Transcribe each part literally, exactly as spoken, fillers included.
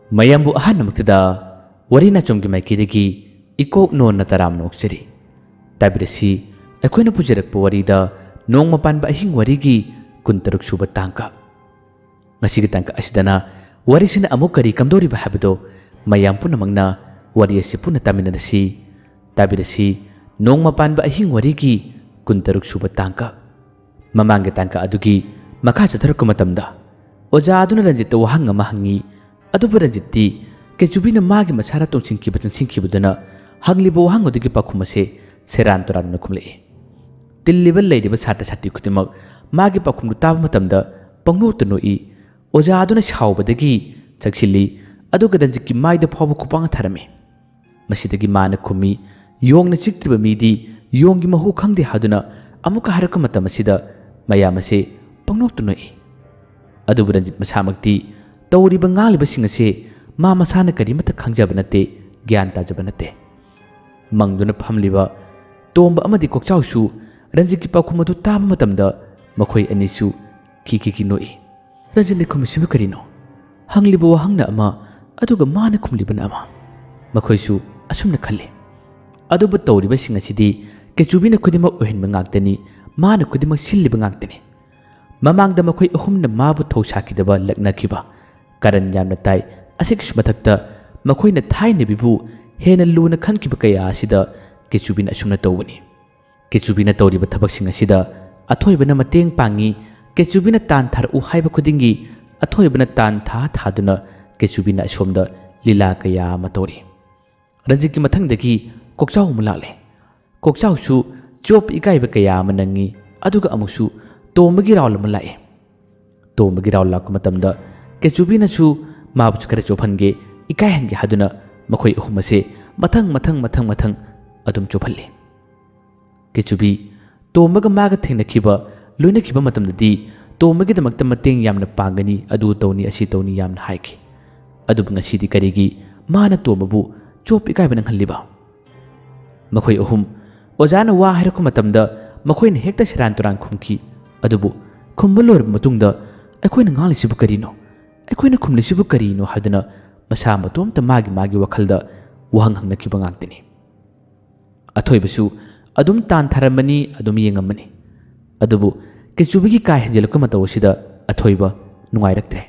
mayambu ahanamuktada warina chomgi maikidagi ikok nonna taram nokchari tabirasi akoina pujarakpa warida nong mapan ba ahing warigi kuntaruk suba tangka ngasi tangka asidana warisina amuk kari kamdori ba habdo mayam punamangna wari asi puna taminanasi tabirasi nong mapan ba ahing warigi kuntaruk suba tangka mamangge tangka adugi makha chatharak matamda oja aduna ranjit wahang ama hangi adubu ranjitti kechubina magi machara tongchingki bachang singkibudana hanglibo wahang odigi pakhumase seran toran kumle tilliba leidiba sata sati khutimak magi pakhumdu taba matamda pangnu tunoi oja aduna shawbadagi chakchili aduga ranjikki maida phabu khupang tharame masidagi mana khumi yongna chiktriba midi yonggi mahu khangde haduna amuka haraka matamasida mayamase pangnu tunoi adubu ranjit masamakti tawriba ngalibा singase ma masana karimata khangjaba nate gyan tajaba nate mangduna phamliba tomba amadi kokchausu ranjiki pakhumadu taba matamda makhoi anisu kiki ki noi ranjini khumisiba karino hangliba wahangna ama aduga mana khumliba ama makhoisu asumna khalle aduba tawriba singasidi kechubina khudima ohenba ngaktani mana khudima silliba ngaktani mamangda makhoi ahumna mabu thosakidaba laknakiba karan yamna tai asikis mathakta makhoina thaina bibu hena luna khankiba kaya asida kechubina asumna tawbani kechubina tawriba thabaksinga sida athoibana mateng pangi kechubina tan thar u haiba khudingi athoibana tan tha thaduna kechubina asomda lila kaya matori ranjiki mathangdagi kokchau mulale kokchau su chop ikaiba kaya manangi aduga amusu tomagi rawla malae tomagi rawla ko matamda kechubina su mabu chakare chophange ikai hange haduna makhoi ahumase mathang mathang mathang mathang adum chophalle kechubi tomaga maga thengna khiba loina khiba matamdadi tomagi damakta mateng yamna pangani adu tawni asi tawni yamna haiki adu ngasidi karigi mana tomabu chop ikai banang halliba makhoi ahum ojana wa hairako matamda makhoina hekta siran turan khumki adubu khumbalor matungda akoina ngalisibu karino akoina khumlisibu karino haduna masa matom ta magi magi wakhalda wahang hangna khiba ngaktini athoibasu adum tan tharamani adum yengamani adubu kechubigi kai hanjelaka matawsida athoiba nungairaktre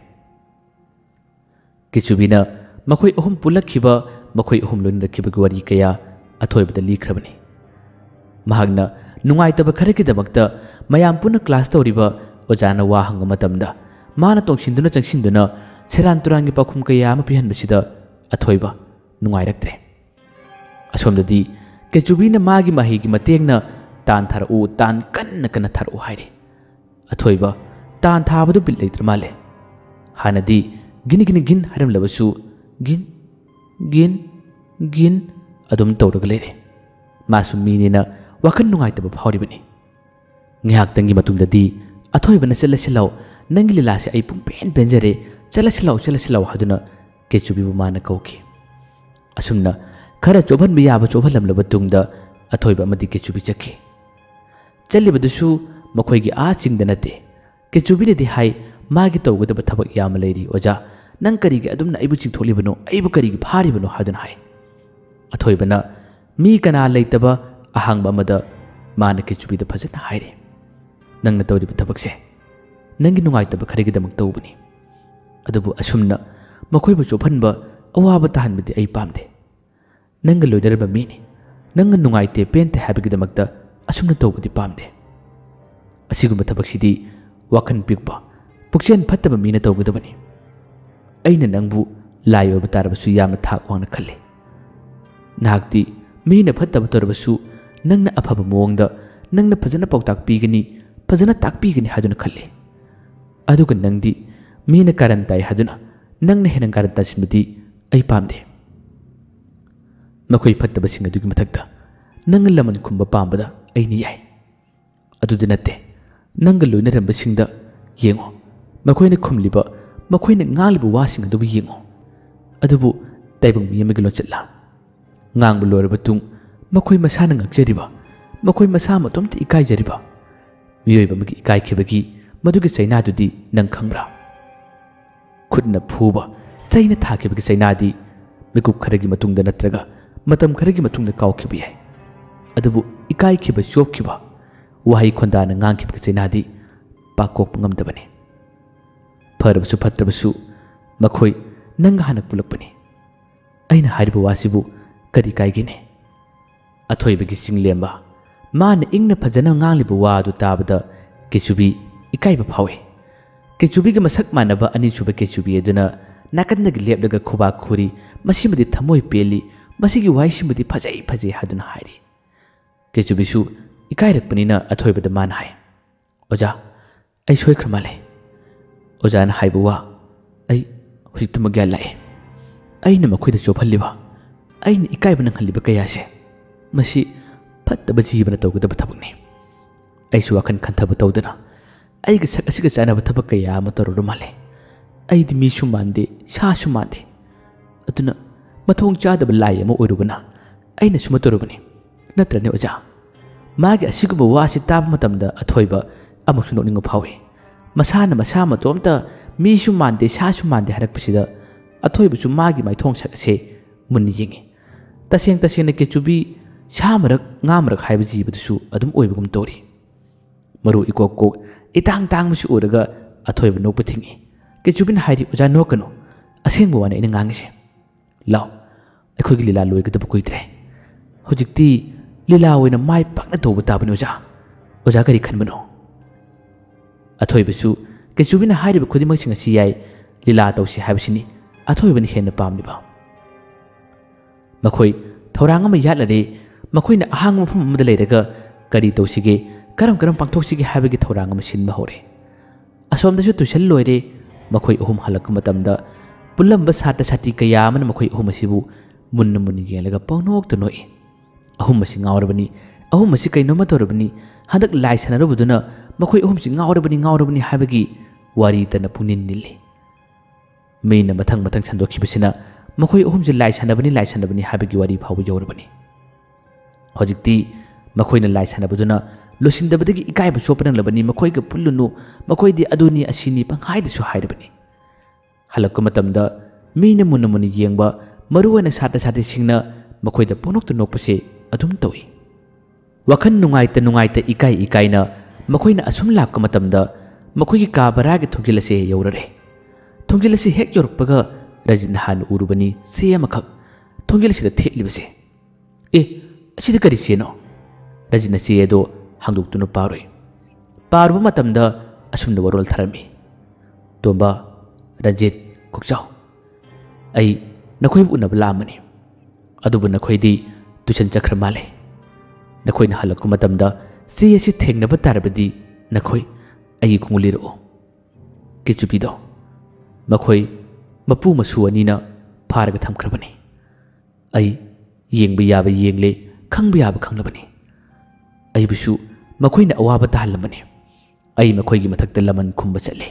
kechubina makhoi ahum pulakhiba makhoi ahum loinrakhiba gwari kaya athoibada likhrabani mahagna nungaitaba kharaki damakta mayam puna class tawriba ojana wa hanga matamda mana tongsinduna changsinduna seran turangi pakhum kaya ama pihanbasida athoiba nungairaktre asomdadi kechubina magi mahigi matengna tan tharu tan kanna kana tharu haire athoiba tan thabadu bil leitra male hanadi gini gini gin haram labasu gin gin gin adum tawraga lere masu minina wakan nungaitaba phawribani ngihak tangi matungdadi athoibana chalasilaw nangi lilasi ai pum pen penjare chalasilaw chalasilaw haduna kechubi bu mana kauki asumna khara choban bi yaba chobalam labatungda athoiba amadi kechubi chakhi chalibadusu makhoigi a chingdanate kechubi de hai magi tawgada thabak yam leiri oja nang karigi adumna aibu chingtholibano aibu karigi pharibano haduna hai athoibana mi kana leitaba ahang bamada mana kechubi da phajana haire nangna tawriba thabakse nangi nungaitaba kharigidamak tawbani adubu asumna makhoiba chophanba awaba tahanbadi ai pamde nanga loidarba mini nanga nungaite pente habigidamakta asumna tawbadi pamde asigumba thabaksidi wakan pikba pukchen phattaba mina tawgudabani aina nangbu layoba tarbasu yama thak wangna khalle nahakti mina phattaba torbasu nangna afaba mawangda nangna phajana pawtak pigani phajana takpigani haduna khalle aduga nangdi mina karantai haduna nangna henan karanta simdi ai pamde makhoi phattaba sing adugi mathakta nanga laman khumba pambada aini yai adudu natte nanga loina ramba singda yengo makhoina khumliba makhoina ngalliba wasing adubu yengo adubu taibang miyamagi lo chatla ngang loraba tung makhoi masana ngakjariba makhoi masa matomta ikai jariba miyoiba magi ikai khebagi madugi chaina dudi nang khangbra khutna phuba ꯆꯩꯅ ꯊꯥꯈꯤꯕꯒꯤ ꯆꯩꯅꯥꯗꯤ ꯃꯤꯀꯨꯞ ꯈꯔꯒꯤ ꯃꯇꯨꯡꯗ ꯅꯠꯇ꯭ꯔꯒ ꯃꯇꯝ ꯈꯔꯒꯤ ꯃꯇꯨꯡꯗ ꯀꯥꯎꯈꯤꯕ ꯌꯥꯏ, ꯑꯗꯨꯕꯨ ꯏꯀꯥꯏꯈꯤꯕ ꯆꯣꯞꯈꯤꯕ ꯋꯥꯍꯩ ꯈꯣꯟꯗꯥꯅ ꯉꯥꯡꯈꯤꯕꯒꯤ ꯆꯩꯅꯥꯗꯤ ꯄꯥꯛ ꯀꯣꯛꯄ ꯉꯝꯗꯕꯅꯤ꯫ ꯐꯔꯕꯁꯨ ꯐꯠꯇ꯭ꯔꯕꯁꯨ ꯃꯈꯣꯏ ꯅꯪꯒ ꯍꯥꯟꯅ ꯄꯨꯜꯂꯛꯄꯅꯤ, ꯑꯩꯅ ꯍꯥꯏꯔꯤꯕ ꯋꯥꯁꯤꯕꯨ ꯀꯔꯤ ꯀꯥꯏꯒꯦꯅꯦ? ꯑꯊꯣꯏꯕꯒꯤ ꯆꯤꯡꯂꯦꯝꯕ ꯃꯥꯅ ꯏꯪꯅ ꯐꯖꯅ ꯉꯥꯡꯂꯤꯕ ꯋꯥ ꯑꯗꯨ ꯇꯥꯕꯗ ꯀꯦꯆꯨꯕꯤ ꯏꯀꯥꯏꯕ ꯐꯥꯎꯏ꯫ ꯀꯦꯆꯨꯕꯤꯒ ꯃꯁꯛ ꯃꯥꯟꯅꯕ ꯑꯅꯤꯁꯨꯕ ꯀꯦꯆꯨꯕꯤ ꯑꯗꯨꯅ ꯅꯥꯀꯟꯗꯒꯤ ꯂꯦꯞꯂꯒ ꯈꯨꯕꯥꯛ ꯈꯨꯔꯤ, ꯃꯁꯤꯃꯗꯤ ꯊꯃꯣꯏ ꯄꯦꯜꯂꯤ, ꯃꯁꯤꯒꯤ ꯋꯥꯍꯩꯁꯤꯃꯗꯤ ꯐꯖꯩ ꯐꯖꯩ ꯍꯥꯏꯗꯨꯅ ꯍꯥꯏꯔꯤ꯫ ꯀꯦꯆꯨꯕꯤꯁꯨ ꯏꯀꯥꯏꯔꯛꯄꯅꯤꯅ ꯑꯊꯣꯏꯕꯗ ꯃꯥꯅ ꯍꯥꯏ, ꯑꯣꯖꯥ, ꯑꯩ ꯁꯣꯏꯈ꯭ꯔ ꯃꯥꯜꯂꯦ꯫ ꯑꯣꯖꯥꯅ ꯍꯥꯏꯕ ꯋꯥ ꯑꯩ ꯍꯧꯖꯤꯛꯇꯃꯛ ꯒ꯭ꯌꯥꯟ ꯂꯥꯛꯑꯦ꯫ ꯑꯩꯅ ꯃꯈꯣꯏꯗ ꯆꯣꯞꯍꯜꯂꯤꯕ, ꯑꯩꯅ ꯏꯀꯥꯏꯕ ꯅꯪꯍꯜꯂꯤꯕ ꯀꯌꯥꯁꯦ ꯃꯁꯤ ꯐꯠꯇꯕ ꯖꯤꯕꯅ ꯇꯧꯒꯗꯕ ꯊꯕꯛꯅꯤ꯫ ꯑꯩꯁꯨ ꯋꯥꯈꯜ ꯈꯟꯊꯕ ꯇꯧꯗꯅ ꯑꯩꯒꯤ ꯁꯛ ꯑꯁꯤꯒ ꯆꯥꯟꯅꯕ ꯊꯕꯛ ꯀꯌꯥ ꯑꯃ ꯇꯧꯔꯨꯔ ꯃꯥꯜꯂꯦ꯫ ꯑꯩꯗꯤ ꯃꯤꯁꯨ ꯃꯥꯟꯗꯦ, ꯁꯥꯁꯨ ꯃꯥꯟꯗꯦ, ꯑꯗꯨꯅ ꯃꯊꯣꯡ ꯆꯥꯗꯕ ꯂꯥꯏ ꯑꯃ ꯑꯣꯏꯔꯨꯕꯅ ꯑꯩꯅ ꯁꯨꯝ ꯇꯧꯔꯨꯕꯅꯤ, ꯅꯠꯇ꯭ꯔꯅꯦ ꯑꯣꯖꯥ? ꯃꯥꯒꯤ ꯑꯁꯤꯒꯨꯝꯕ ꯋꯥꯁꯤ ꯇꯥꯕ ꯃꯇꯝꯗ ꯑꯊꯣꯏꯕ ꯑꯃꯨꯛꯁꯨ ꯅꯣꯛꯅꯤꯡꯕ ꯐꯥꯎꯏ꯫ ꯃꯁꯥꯅ ꯃꯁꯥ ꯃꯇꯣꯝꯇ ꯃꯤꯁꯨ ꯃꯥꯟꯗꯦ, ꯁꯥꯁꯨ ꯃꯥꯟꯗꯦ ꯍꯥꯏꯔꯛꯄꯁꯤꯗ ꯑꯊꯣꯏꯕꯁꯨ ꯃꯥꯒꯤ ꯃꯥꯏꯊꯣꯡ ꯁꯛ ꯑꯁꯦ ꯃꯨꯟꯅ ꯌꯦꯡꯉꯤ꯫ ꯇꯁꯦꯡ ꯇꯁꯦꯡꯅ ꯀꯦꯆꯨꯕꯤ ꯁꯥ ꯃꯔꯛ ꯉꯥ ꯃꯔꯛ ꯍꯥꯏꯕ ꯖꯤꯕꯗꯨꯁꯨ ꯑꯗꯨꯝ ꯑꯣꯏꯕꯒꯨꯝ ꯇꯧꯔꯤ꯫ ꯃꯔꯨ ꯏꯀꯣꯛ ꯀꯣꯛ ꯏꯇꯥꯡ ꯇꯥꯡꯕꯁꯨ ꯎꯔꯒ ꯑꯊꯣꯏꯕ ꯅꯣꯛꯄ ꯊꯤꯡꯉꯤ꯫ ꯀꯦꯆꯨꯕꯤꯅ ꯍꯥꯏꯔꯤ, ꯑꯣꯖꯥ ꯅꯣꯛꯀꯅꯨ, ꯑꯁꯦꯡꯕ ꯋꯥꯅꯤ ꯑꯩꯅ ꯉꯥꯡꯉꯤꯁꯦ꯫ ꯂꯥꯎ, ꯑꯩꯈꯣꯏꯒꯤ ꯂꯤꯂꯥ ꯂꯣꯏꯒꯗꯕ ꯀꯨꯏꯗ꯭ꯔꯦ꯫ ꯍꯧꯖꯤꯛꯇꯤ ꯂꯤꯂꯥ ꯑꯣꯏꯅ ꯃꯥꯏ ꯄꯥꯛꯅ ꯇꯧꯕ ꯇꯥꯕꯅꯤ ꯑꯣꯖꯥ꯫ ꯑꯣꯖꯥ ꯀꯔꯤ ꯈꯟꯕꯅꯣ? ꯑꯊꯣꯏꯕꯁꯨ ꯀꯦꯆꯨꯕꯤꯅ ꯍꯥꯏꯔꯤꯕ ꯈꯨꯗꯤꯡꯃꯛꯁꯤꯡ ꯑꯁꯤ ꯌꯥꯏ, ꯂꯤꯂꯥ ꯇꯧꯁꯤ ꯍꯥꯏꯕꯁꯤꯅꯤ ꯑꯊꯣꯏꯕꯅ ꯍꯦꯟꯅ ꯄꯥꯝꯂꯤꯕ꯫ ꯃꯈꯣꯏ ꯊꯧꯔꯥꯡ ꯑꯃ ꯌꯥꯠꯂꯔꯦ꯫ ꯃꯈꯣꯏꯅ ꯑꯍꯥꯡꯕ ꯃꯐꯝ ꯑꯃꯗ ꯂꯩꯔꯒ ꯀꯔꯤ ꯇꯧꯁꯤꯒꯦ, ꯀꯔꯝ ꯀꯔꯝ ꯄꯥꯡꯊꯣꯛꯁꯤꯒꯦ ꯍꯥꯏꯕꯒꯤ ꯊꯧꯔꯥꯡ ꯑꯃ ꯁꯤꯟꯕ ꯍꯧꯔꯦ꯫ ꯑꯁꯣꯝꯗꯁꯨ ꯇꯨꯏꯁꯟ ꯂꯣꯏꯔꯦ꯫ ꯃꯈꯣꯏ ꯑꯍꯨꯝ ꯍꯜꯂꯛꯄ ꯃꯇꯝꯗ ꯄꯨꯜꯂꯝꯕ ꯁꯥꯇ꯭ꯔ ꯁꯥꯇ꯭ꯔꯤ ꯀꯌꯥ ꯑꯃꯅ ꯃꯈꯣꯏ ꯑꯍꯨꯝ ꯑꯁꯤꯕꯨ ꯃꯨꯟꯅ ꯃꯨꯟꯅ ꯌꯦꯡꯂꯒ ꯄꯪꯅꯣꯛꯇ ꯅꯣꯛꯏ꯫ ꯑꯍꯨꯝ ꯑꯁꯤ ꯉꯥꯎꯔꯕꯅꯤ, ꯑꯍꯨം ꯑꯁꯤ ꯀꯩꯅꯣꯝꯃ ꯇꯧꯔꯕꯅꯤ, ꯍꯟꯗꯛ ꯂꯥꯏ ꯁꯥꯟꯅꯔꯨꯕꯗꯨꯅ ꯃꯈꯣꯏ ꯑꯍꯨꯝꯁꯤ ꯉꯥꯎꯔꯕꯅꯤ ꯉꯥꯎꯔꯕꯅꯤ ꯍꯥꯏꯕꯒꯤ ꯋꯥꯔꯤꯇꯅ ꯄꯨꯛꯅꯤꯡ ꯅꯤꯜꯂꯤ꯫ ꯃꯤꯅ ꯃꯊꯪ ꯃꯊꯪ ꯁꯟꯗꯣꯛꯈꯤꯕꯁꯤꯅ ꯃꯈꯣꯏ ꯑꯍꯨꯝꯁꯤ ꯂꯥꯏ ꯁꯥꯟꯅꯕꯅꯤ ꯂꯥꯏ ꯁꯥꯟꯅꯕꯅꯤ ꯍꯥꯏꯕꯒꯤ ꯋꯥꯔꯤ ꯐꯥꯎꯕ ꯌꯧꯔꯕꯅꯤ꯫ ꯍꯧꯖꯤꯛꯇꯤ ꯃꯈꯣꯏꯅ ꯂꯥꯏ ꯁꯥꯟꯅꯕꯗꯨꯅ ꯂꯣꯏꯁꯤꯟꯗꯕꯗꯒꯤ ꯏꯀꯥꯏꯕ ꯆꯣꯞꯄ ꯅꯪꯂꯕꯅꯤ꯫ ꯃꯈꯣꯏꯒ ꯄꯨꯜꯂꯨꯅꯨ, ꯃꯈꯣꯏꯗꯤ ꯑꯗꯨꯅꯤ ꯑꯁꯤꯅꯤ ꯄꯪꯍꯥꯏꯗꯁꯨ ꯍꯥꯏꯔꯕꯅꯤ꯫ ꯍꯜꯂꯛꯄ ꯃꯇꯝꯗ ꯃꯤꯅ ꯃꯨꯟꯅ ꯃꯨꯟꯅ ꯌꯦꯡꯕ, ꯃꯔꯨꯑꯣꯏꯅ ꯁꯥꯇ꯭ꯔ ꯁꯥꯇ꯭ꯔꯤꯁꯤꯡꯅ ꯃꯈꯣꯏꯗ ꯄꯪꯅꯣꯛꯇ ꯅꯣꯛꯄꯁꯦ ꯑꯗꯨꯝ ꯇꯧꯏ꯫ ꯋꯥꯈꯜ ꯅꯨꯡꯉꯥꯏꯇ ꯅꯨꯡꯉꯥꯏꯇ ꯏꯀꯥꯏ ꯏꯀꯥꯏꯅ ꯃꯈꯣꯏꯅ ꯑꯁꯨꯝ ꯂꯥꯛꯄ ꯃꯇꯝꯗ ꯃꯈꯣꯏꯒꯤ ꯀꯥ ꯕꯔꯥꯒꯤ ꯊꯣꯡꯖꯤꯜ ꯑꯁꯤ ꯌꯧꯔꯔꯦ꯫ ꯊꯣꯡꯖꯤꯜ ꯑꯁꯤ ꯍꯦꯛ ꯌꯧꯔꯛꯄꯒ ꯔꯖꯤꯠꯅ ꯍꯥꯟꯅ ꯎꯔꯨꯕꯅꯤ ꯆꯦ ꯑꯃꯈꯛ ꯊꯣꯡꯖꯤꯜ ꯑꯁꯤꯗ ꯊꯦꯠꯂꯤꯕꯁꯦ꯫ ꯑꯦ, ꯑꯁꯤꯗ ꯀꯔꯤ ꯆꯦꯅꯣ? ꯔꯖꯤꯠꯅ ꯆꯦ ꯑꯗꯣ ꯍꯥꯡꯗꯣꯛꯇꯨꯅ ꯄꯥꯔꯨꯏ꯫ ꯄꯥꯔꯨꯕ ꯃꯇꯝꯗ ꯑꯁꯨꯝꯅ ꯋꯥꯔꯣꯜ ꯊꯥꯔꯝꯃꯤ: ꯇꯣꯝꯕ, ꯔꯟꯖꯤꯠ, ꯀꯣꯛꯆꯥꯎ, ꯑꯩ ꯅꯈꯣꯏꯕꯨ ꯎꯅꯕ ꯂꯥꯛꯑꯝꯕꯅꯤ, ꯑꯗꯨꯕꯨ ꯅꯈꯣꯏꯗꯤ ꯇꯨꯏꯁꯟ ꯆꯠꯈ꯭ꯔ ꯃꯥꯜꯂꯦ꯫ ꯅꯈꯣꯏꯅ ꯍꯜꯂꯛꯄ ꯃꯇꯝꯗ ꯆꯦ ꯑꯁꯤ ꯊꯦꯡꯅꯕ ꯇꯥꯔꯕꯗꯤ ꯅꯈꯣꯏ ꯑꯩꯒꯤ ꯈꯣꯡꯎꯞ ꯂꯤꯔꯛꯑꯣ꯫ ꯀꯦꯆꯨꯕꯤꯗꯣ ꯃꯈꯣꯏ ꯃꯄꯨ ꯃꯁꯨ ꯑꯅꯤꯅ ꯐꯥꯔꯒ ꯊꯝꯈ꯭ꯔꯕꯅꯤ꯫ ꯑꯩ ꯌꯦꯡꯕ ꯌꯥꯕ ꯌꯦꯡꯂꯦ, ꯈꯪꯕ ꯌꯥꯕ ꯈꯪꯂꯕꯅꯤ꯫ ꯑꯩꯕꯨꯁꯨ ꯃꯈꯣꯏꯅ ꯑꯋꯥꯕ ꯇꯥꯍꯜꯂꯝꯕꯅꯤ꯫ ꯑꯩ ꯃꯈꯣꯏꯒꯤ ꯃꯊꯛꯇ ꯂꯃꯟ ꯈꯨꯝꯕ ꯆꯠꯂꯦ꯫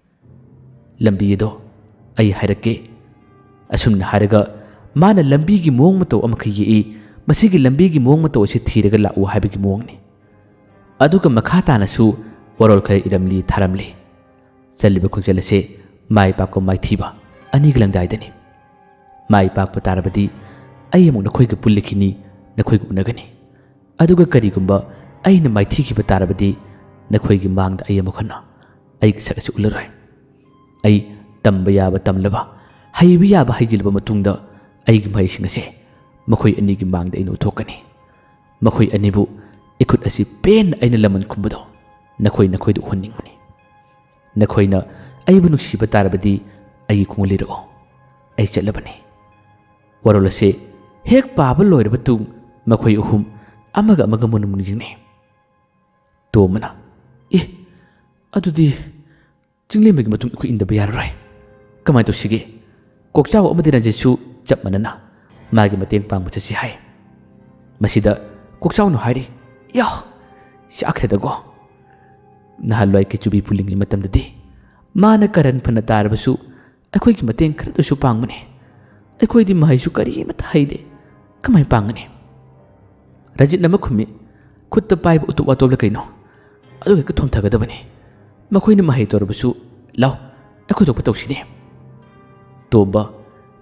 ꯂꯝꯕꯤ ꯑꯗꯣ ꯑꯩ ꯍꯥꯏꯔꯛꯀꯦ꯫ ꯑꯁꯨꯝꯅ ꯍꯥꯏꯔꯒ ꯃꯥꯅ ꯂꯝꯕꯤꯒꯤ ꯃꯑꯣꯡ ꯃꯇꯧ ꯑꯃꯈꯛ ꯌꯦꯛꯏ꯫ ꯃꯁꯤꯒꯤ ꯂꯝꯕꯤꯒꯤ ꯃꯑꯣꯡ ꯃꯇꯧ ꯑꯁꯤ ꯊꯤꯔꯒ ꯂꯥꯛꯎ ꯍꯥꯏꯕꯒꯤ ꯃꯑꯣꯡꯅꯤ꯫ ꯑꯗꯨꯒ ꯃꯈꯥ ꯇꯥꯅꯁꯨ ꯋꯥꯔꯣꯜ ꯈꯔ ꯏꯔꯝꯂꯤ ꯊꯥꯔꯝꯂꯤ꯫ ꯆꯠꯂꯤꯕ ꯈꯣꯡꯆꯠ ꯑꯁꯤ ꯃꯥꯏ ꯄꯥꯛꯄ ꯃꯥꯏꯊꯤꯕ ꯑꯅꯤꯒꯤ ꯂꯪꯗꯥꯏꯗꯅꯤ꯫ ꯃꯥꯏ ꯄꯥꯛꯄ ꯇꯥꯔꯕꯗꯤ ꯑꯩ ꯑꯃꯨꯛ ꯅꯈꯣꯏꯒ ꯄꯨꯜꯂꯛꯈꯤꯅꯤ, ꯅꯈꯣꯏꯒ ꯎꯅꯒꯅꯤ꯫ ꯑꯗꯨꯒ ꯀꯔꯤꯒꯨꯝꯕ ꯑꯩꯅ ꯃꯥꯏꯊꯤꯈꯤꯕ ꯇꯥꯔꯕꯗꯤ ꯅꯈꯣꯏꯒꯤ ꯃꯥꯡꯗ ꯑꯩ ꯑꯃꯨꯛ ꯍꯟꯅ ꯑꯩꯒꯤ ꯁꯛ ꯑꯁꯤ ꯎꯠꯂꯔꯣꯏ꯫ ꯑꯩ ꯇꯝꯕ ꯌꯥꯕ ꯇꯝꯂꯕ, ꯍꯩꯕ ꯌꯥꯕ ꯍꯩꯖꯤꯜꯂꯕ ꯃꯇꯨꯡꯗ ꯑꯩꯒꯤ ꯃꯍꯩꯁꯤꯡ ꯑꯁꯤ ꯃꯈꯣꯏ ꯑꯅꯤꯒꯤ ꯃꯥꯡꯗ ꯑꯩꯅ ꯎꯠꯊꯣꯛꯀꯅꯤ꯫ ꯃꯈꯣꯏ ꯑꯅꯤꯕꯨ ꯏꯈꯨꯠ ꯑꯁꯤ ꯄꯦꯟꯅ ꯑꯩꯅ ꯂꯃꯟ ꯈꯨꯝꯕꯗꯣ ꯅꯈꯣꯏ ꯅꯈꯣꯏꯗ ꯎꯍꯟꯅꯤꯡꯕꯅꯤ꯫ ꯅꯈꯣꯏꯅ ꯑꯩꯕꯨ ꯅꯨꯡꯁꯤꯕ ꯇꯥꯔꯕꯗꯤ ꯑꯩꯒꯤ ꯈꯣꯡꯎꯞ ꯂꯤꯔꯛꯑꯣ, ꯑꯩ ꯆꯠꯂꯕꯅꯤ꯫ ꯋꯥꯔꯣꯜ ꯑꯁꯤ ꯍꯦꯛ ꯄꯥꯕ ꯂꯣꯏꯔꯕ ꯃꯇꯨꯡ ꯃꯈꯣꯏ ꯑꯍꯨꯝ ꯑꯃꯒ ꯑꯃꯒ ꯃꯨꯟꯅ ꯃꯨꯟꯅ ꯌꯦꯡꯅꯩ꯫ ꯇꯣꯝꯕꯅ, ꯑꯦ, ꯑꯗꯨꯗꯤ ꯆꯤꯡꯂꯦꯝꯕꯒꯤ ꯃꯇꯨꯡ ꯑꯩꯈꯣꯏ ꯏꯟꯗꯕ ꯌꯥꯔꯔꯣꯏ꯫ ꯀꯃꯥꯏꯅ ꯇꯧꯁꯤꯒꯦ? ꯀꯣꯛꯆꯥꯎ ꯑꯃꯗꯤ ꯔꯟꯖꯤꯠꯁꯨ ꯆꯞ ꯃꯥꯟꯅꯅ ꯃꯥꯒꯤ ꯃꯇꯦꯡ ꯄꯥꯡꯕ ꯆꯠꯁꯤ ꯍꯥꯏ꯫ ꯃꯁꯤꯗ ꯀꯣꯛꯆꯥꯎꯅ ꯍꯥꯏꯔꯤ, ꯌꯥ, ꯌꯥꯈ꯭ꯔꯦꯗꯀꯣ꯫ ꯅꯍꯥꯟꯋꯥꯏ ꯀꯦꯆꯨꯕꯤ ꯄꯨꯜꯂꯤꯉꯩ ꯃꯇꯝꯗꯗꯤ ꯃꯥꯅ ꯀꯔꯟ ꯐꯅ ꯇꯥꯔꯕꯁꯨ ꯑꯩꯈꯣꯏꯒꯤ ꯃꯇꯦꯡ ꯈꯔꯗꯁꯨ ꯄꯥꯡꯕꯅꯤ꯫ ꯑꯩꯈꯣꯏꯗꯤ ꯃꯍꯩꯁꯨ ꯀꯔꯤꯃꯠꯇ ꯍꯩꯗꯦ, ꯀꯃꯥꯏꯅ ꯄꯥꯡꯒꯅꯤ? ꯔꯟꯖꯤꯠꯅ ꯑꯃ ꯈꯨꯝꯃꯤ, ꯈꯨꯠꯇ ꯄꯥꯏꯕ ꯎꯇꯣꯞ ꯋꯥꯇꯣꯞꯂ ꯀꯩꯅꯣ, ꯑꯗꯨ ꯍꯦꯛꯇ ꯊꯣꯝꯊꯒꯗꯕꯅꯤ꯫ ꯃꯈꯣꯏꯅ ꯃꯍꯩ ꯇꯧꯔꯕꯁꯨ ꯂꯥꯎ ꯑꯩꯈꯣꯏ ꯊꯣꯛꯄ ꯇꯧꯁꯤꯅꯦ꯫ ꯇꯣꯝꯕ,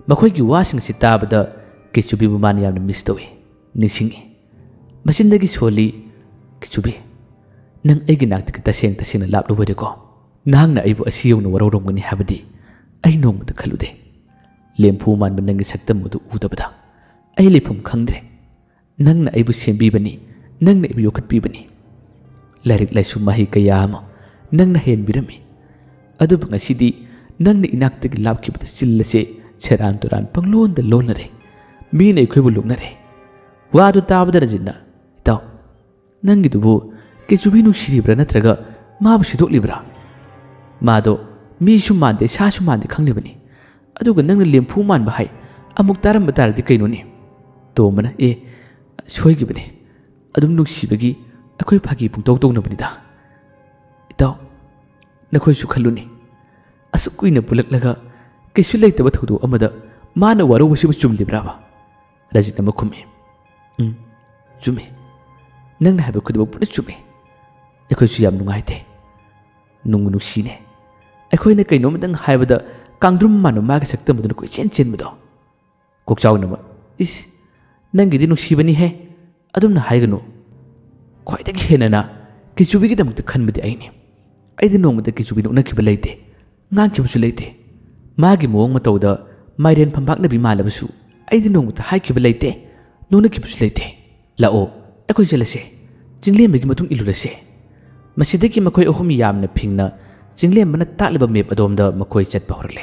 ꯃꯈꯣꯏꯒꯤ ꯋꯥꯁꯤꯡꯁꯤ ꯇꯥꯕꯗ ꯀꯦꯆꯨꯕꯤꯕꯨ ꯃꯥꯅ ꯌꯥꯝꯅ ꯃꯤꯁ ꯇꯧꯏ, ꯅꯤꯡꯁꯤꯡꯏ꯫ ꯃꯆꯤꯟꯗꯒꯤ ꯁꯣꯜꯂꯤ, "ꯀꯦꯆꯨꯕꯤ, ꯅꯪ ꯑꯩꯒꯤ ꯅꯥꯛꯇꯒꯤ ꯇꯁꯦꯡ ꯇꯁꯦꯡꯅ ꯂꯥꯞꯂꯨꯕꯩꯔꯦꯀꯣ? ꯅꯍꯥꯛꯅ ꯑꯩꯕꯨ ꯑꯁꯤ ꯌꯧꯅ ꯋꯥꯔꯧꯔꯝꯒꯅꯤ ꯍꯥꯏꯕꯗꯤ ꯑꯩ ꯅꯣꯡꯃꯇ ꯈꯜꯂꯨꯗꯦ꯫ ꯂꯦꯝꯐꯨ ꯃꯥꯟꯕ ꯅꯪꯒꯤ ꯁꯛꯇꯝ ꯑꯗꯨ ꯎꯗꯕꯗ ꯑꯩ ꯂꯩꯐꯝ ꯈꯪꯗ꯭ꯔꯦ꯫ ꯅꯪꯅ ꯑꯩꯕꯨ ꯁꯦꯝꯕꯤꯕꯅꯤ, ꯅꯪꯅ ꯑꯩꯕꯨ ꯌꯣꯛꯈꯠꯄꯤꯕꯅꯤ꯫ ꯂꯥꯏꯔꯤꯛ ꯂꯥꯏꯁꯨ ꯃꯍꯩ ꯀꯌꯥ ꯑꯃ ꯅꯪꯅ ꯍꯦꯟꯕꯤꯔꯝꯃꯤ꯫ ꯑꯗꯨꯕꯨ ꯉꯁꯤꯗꯤ ꯅꯪꯅ ꯏꯅꯥꯛꯇꯒꯤ ꯂꯥꯞꯈꯤꯕꯗ ꯆꯤꯜ ꯑꯁꯦ ꯁꯦꯔꯥꯟ ꯇꯨꯔꯥꯟ ꯄꯪꯂꯣꯟꯗ ꯂꯣꯟꯅꯔꯦ, ꯃꯤꯅ ꯑꯩꯈꯣꯏꯕꯨ ꯂꯨꯛꯅꯔꯦ꯫ ꯋꯥꯗꯨ ꯇꯥꯕꯗ ꯔꯖꯤꯠꯅ, "ꯏꯇꯥꯎ, ꯅꯪꯒꯤꯗꯨꯕꯨ ꯀꯦꯆꯨꯕꯤ ꯅꯨꯡꯁꯤꯔꯤꯕ꯭ꯔꯥ ꯅꯠꯇ꯭ꯔꯒ ꯃꯥꯕꯨ ꯁꯤꯗꯣꯛꯂꯤꯕ꯭ꯔꯥ? ꯃꯥꯗꯣ ꯃꯤꯁꯨ ꯃꯥꯟꯗꯦ, ꯁꯥꯁꯨ ꯃꯥꯟꯗꯦ ꯈꯪꯂꯤꯕꯅꯤ꯫ ꯑꯗꯨꯒ ꯅꯪꯅ ꯂꯦꯝꯐꯨ ꯃꯥꯟꯕ ꯍꯥꯏ, ꯑꯃꯨꯛ ꯇꯥꯔꯝꯕ ꯇꯥꯔꯗꯤ ꯀꯩꯅꯣꯅꯤ?" ꯇꯣꯝꯕꯅ, "ꯑꯦ, ꯁꯣꯏꯈꯤꯕꯅꯤ꯫ ꯑꯗꯨꯝ ꯅꯨꯡꯁꯤꯕꯒꯤ ꯑꯩꯈꯣꯏ ꯐꯥꯒꯤ ꯄꯨꯡꯇꯧ ꯇꯧꯅꯕꯅꯤꯗ꯫ ꯏꯇꯥꯎ, ꯅꯈꯣꯏꯁꯨ ꯈꯜꯂꯨꯅꯤ, ꯑꯁꯨꯛ ꯀꯨꯏꯅ ꯄꯨꯜꯂꯛꯂꯒ ꯀꯩꯁꯨ ꯂꯩꯇꯕ ꯊꯧꯗꯣꯛ ꯑꯃꯗ ꯃꯥꯅ ꯋꯥꯔꯧꯕꯁꯤꯕꯨ ꯆꯨꯝꯂꯤꯕ꯭ꯔꯥꯕ?" ꯔꯖꯤꯠꯅ ꯑꯃꯨꯛ ꯈꯨꯝꯃꯤ, "ꯎꯝ, ꯆꯨꯝꯃꯤ꯫ ꯅꯪꯅ ꯍꯥꯏꯕ ꯈꯨꯗꯤꯡꯃꯛ ꯄꯨꯟꯅ ꯆꯨꯝꯃꯤ꯫ ꯑꯩꯈꯣꯏꯁꯨ ꯌꯥꯝ ꯅꯨꯡꯉꯥꯏꯇꯦ, ꯅꯨꯡꯕꯨ ꯅꯨꯡꯁꯤꯅꯦ꯫ ꯑꯩꯈꯣꯏꯅ ꯀꯩꯅꯣꯝꯇꯪ ꯍꯥꯏꯕꯗ ꯀꯥꯡꯗ꯭ꯔꯨꯝ ꯃꯥꯟꯕ ꯃꯥꯒꯤ ꯁꯛꯇꯝ ꯑꯗꯨꯅ ꯀꯣꯏꯆꯦꯟ ꯆꯦꯟꯕꯗꯣ." ꯀꯣꯛꯆꯥꯎꯅꯕ, "ꯏꯁ, ꯅꯪꯒꯤꯗꯤ ꯅꯨꯡꯁꯤꯕꯅꯤꯍꯦ, ꯑꯗꯨꯝꯅ ꯍꯥꯏꯒꯅꯨ꯫ ꯈ꯭ꯋꯥꯏꯗꯒꯤ ꯍꯦꯟꯅ ꯀꯦꯆꯨꯕꯤꯒꯤꯗꯃꯛꯇ ꯈꯟꯕꯗꯤ ꯑꯩꯅꯤ꯫ ꯑꯩꯗꯤ ꯅꯣꯡꯃꯗ ꯀꯦꯆꯨꯕꯤ ꯅꯣꯛꯅꯈꯤꯕ ꯂꯩꯇꯦ, ꯉꯥꯡꯈꯤꯕꯁꯨ ꯂꯩꯇꯦ꯫ ꯃꯥꯒꯤ ꯃꯑꯣꯡ ꯃꯇꯧꯗ ꯃꯥꯏꯔꯦꯟ ꯐꯝꯄꯥꯛꯅꯕꯤ ꯃꯥꯜꯂꯕꯁꯨ ꯑꯩꯗꯤ ꯅꯣꯡꯃꯇ ꯍꯥꯏꯈꯤꯕ ꯂꯩꯇꯦ, ꯅꯣꯛꯅꯈꯤꯕꯁꯨ ꯂꯩꯇꯦ꯫ ꯂꯥꯛꯑꯣ, ꯑꯩꯈꯣꯏ ꯆꯠꯂꯁꯦ, ꯆꯤꯡꯂꯦꯝꯕꯒꯤ ꯃꯇꯨꯡ ꯏꯜꯂꯨꯔꯁꯦ." ꯃꯁꯤꯗꯒꯤ ꯃꯈꯣꯏ ꯑꯍꯨꯝ ꯌꯥꯝꯅ ꯐꯤꯡꯅ ꯆꯤꯡꯂꯦꯝꯕꯅ ꯇꯥꯛꯂꯤꯕ ꯃꯦꯞ ꯑꯗꯣꯝꯗ ꯃꯈꯣꯏ ꯆꯠꯄ ꯍꯧꯔꯛꯂꯦ꯫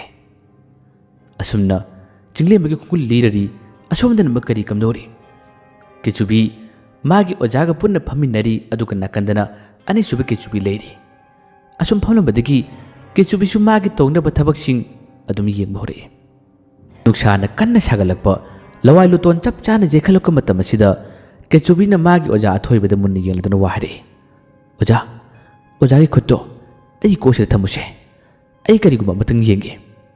ꯑꯁꯨꯝꯅ ꯆꯤꯡꯂꯦꯝꯕꯒꯤ ꯈꯣꯡꯒꯨꯜ ꯂꯤꯔꯔꯤ, ꯑꯁꯣꯝꯗꯅ ꯀꯔꯤ ꯀꯝꯗꯧꯔꯤ? ꯀꯦꯆꯨꯕꯤ ꯃꯥꯒꯤ ꯑꯣꯖꯥꯒ ꯄꯨꯟꯅ ꯐꯝꯃꯤꯟꯅꯔꯤ, ꯑꯗꯨꯒ ꯅꯥꯀꯟꯗꯅ ꯑꯅꯤꯁꯨꯕ ꯀꯦꯆꯨꯕꯤ ꯂꯩꯔꯤ꯫ ꯑꯁꯨꯝ ꯐꯝꯂꯝꯕꯗꯒꯤ ꯀꯦꯆꯨꯕꯤꯁꯨ ꯃꯥꯒꯤ ꯇꯧꯅꯕ ꯊꯕꯛꯁꯤꯡ ꯑꯗꯨꯝ ꯌꯦꯡꯕ ꯍꯧꯔꯛꯏ꯫ ꯅꯨꯡꯁꯥꯅ ꯀꯟꯅ ꯁꯥꯒꯠꯂꯛꯄ, ꯂꯋꯥꯏ ꯂꯨꯇꯣꯟ ꯆꯞ ꯆꯥꯅ ꯌꯩꯈꯠꯂꯛꯄ ꯃꯇꯝ ꯑꯁꯤꯗ ꯀꯦꯆꯨꯕꯤꯅ ꯃꯥꯒꯤ ꯑꯣꯖꯥ ꯑꯊꯣꯏꯕꯗ ꯃꯨꯟꯅ ꯌꯦꯡꯂꯗꯨꯅ ꯋꯥ ꯍꯥꯏꯔꯛꯏ, "ꯑꯣꯖꯥ, ꯑꯣꯖꯥꯒꯤ ꯈꯨꯠꯇꯣ ꯑꯩꯒꯤ ꯀꯣꯛꯁꯤꯗ ꯊꯝꯃꯨꯁꯦ, ꯑꯩ ꯀꯔꯤꯒꯨꯝꯕ ꯑꯃꯇꯪ ꯌꯦꯡꯒꯦ."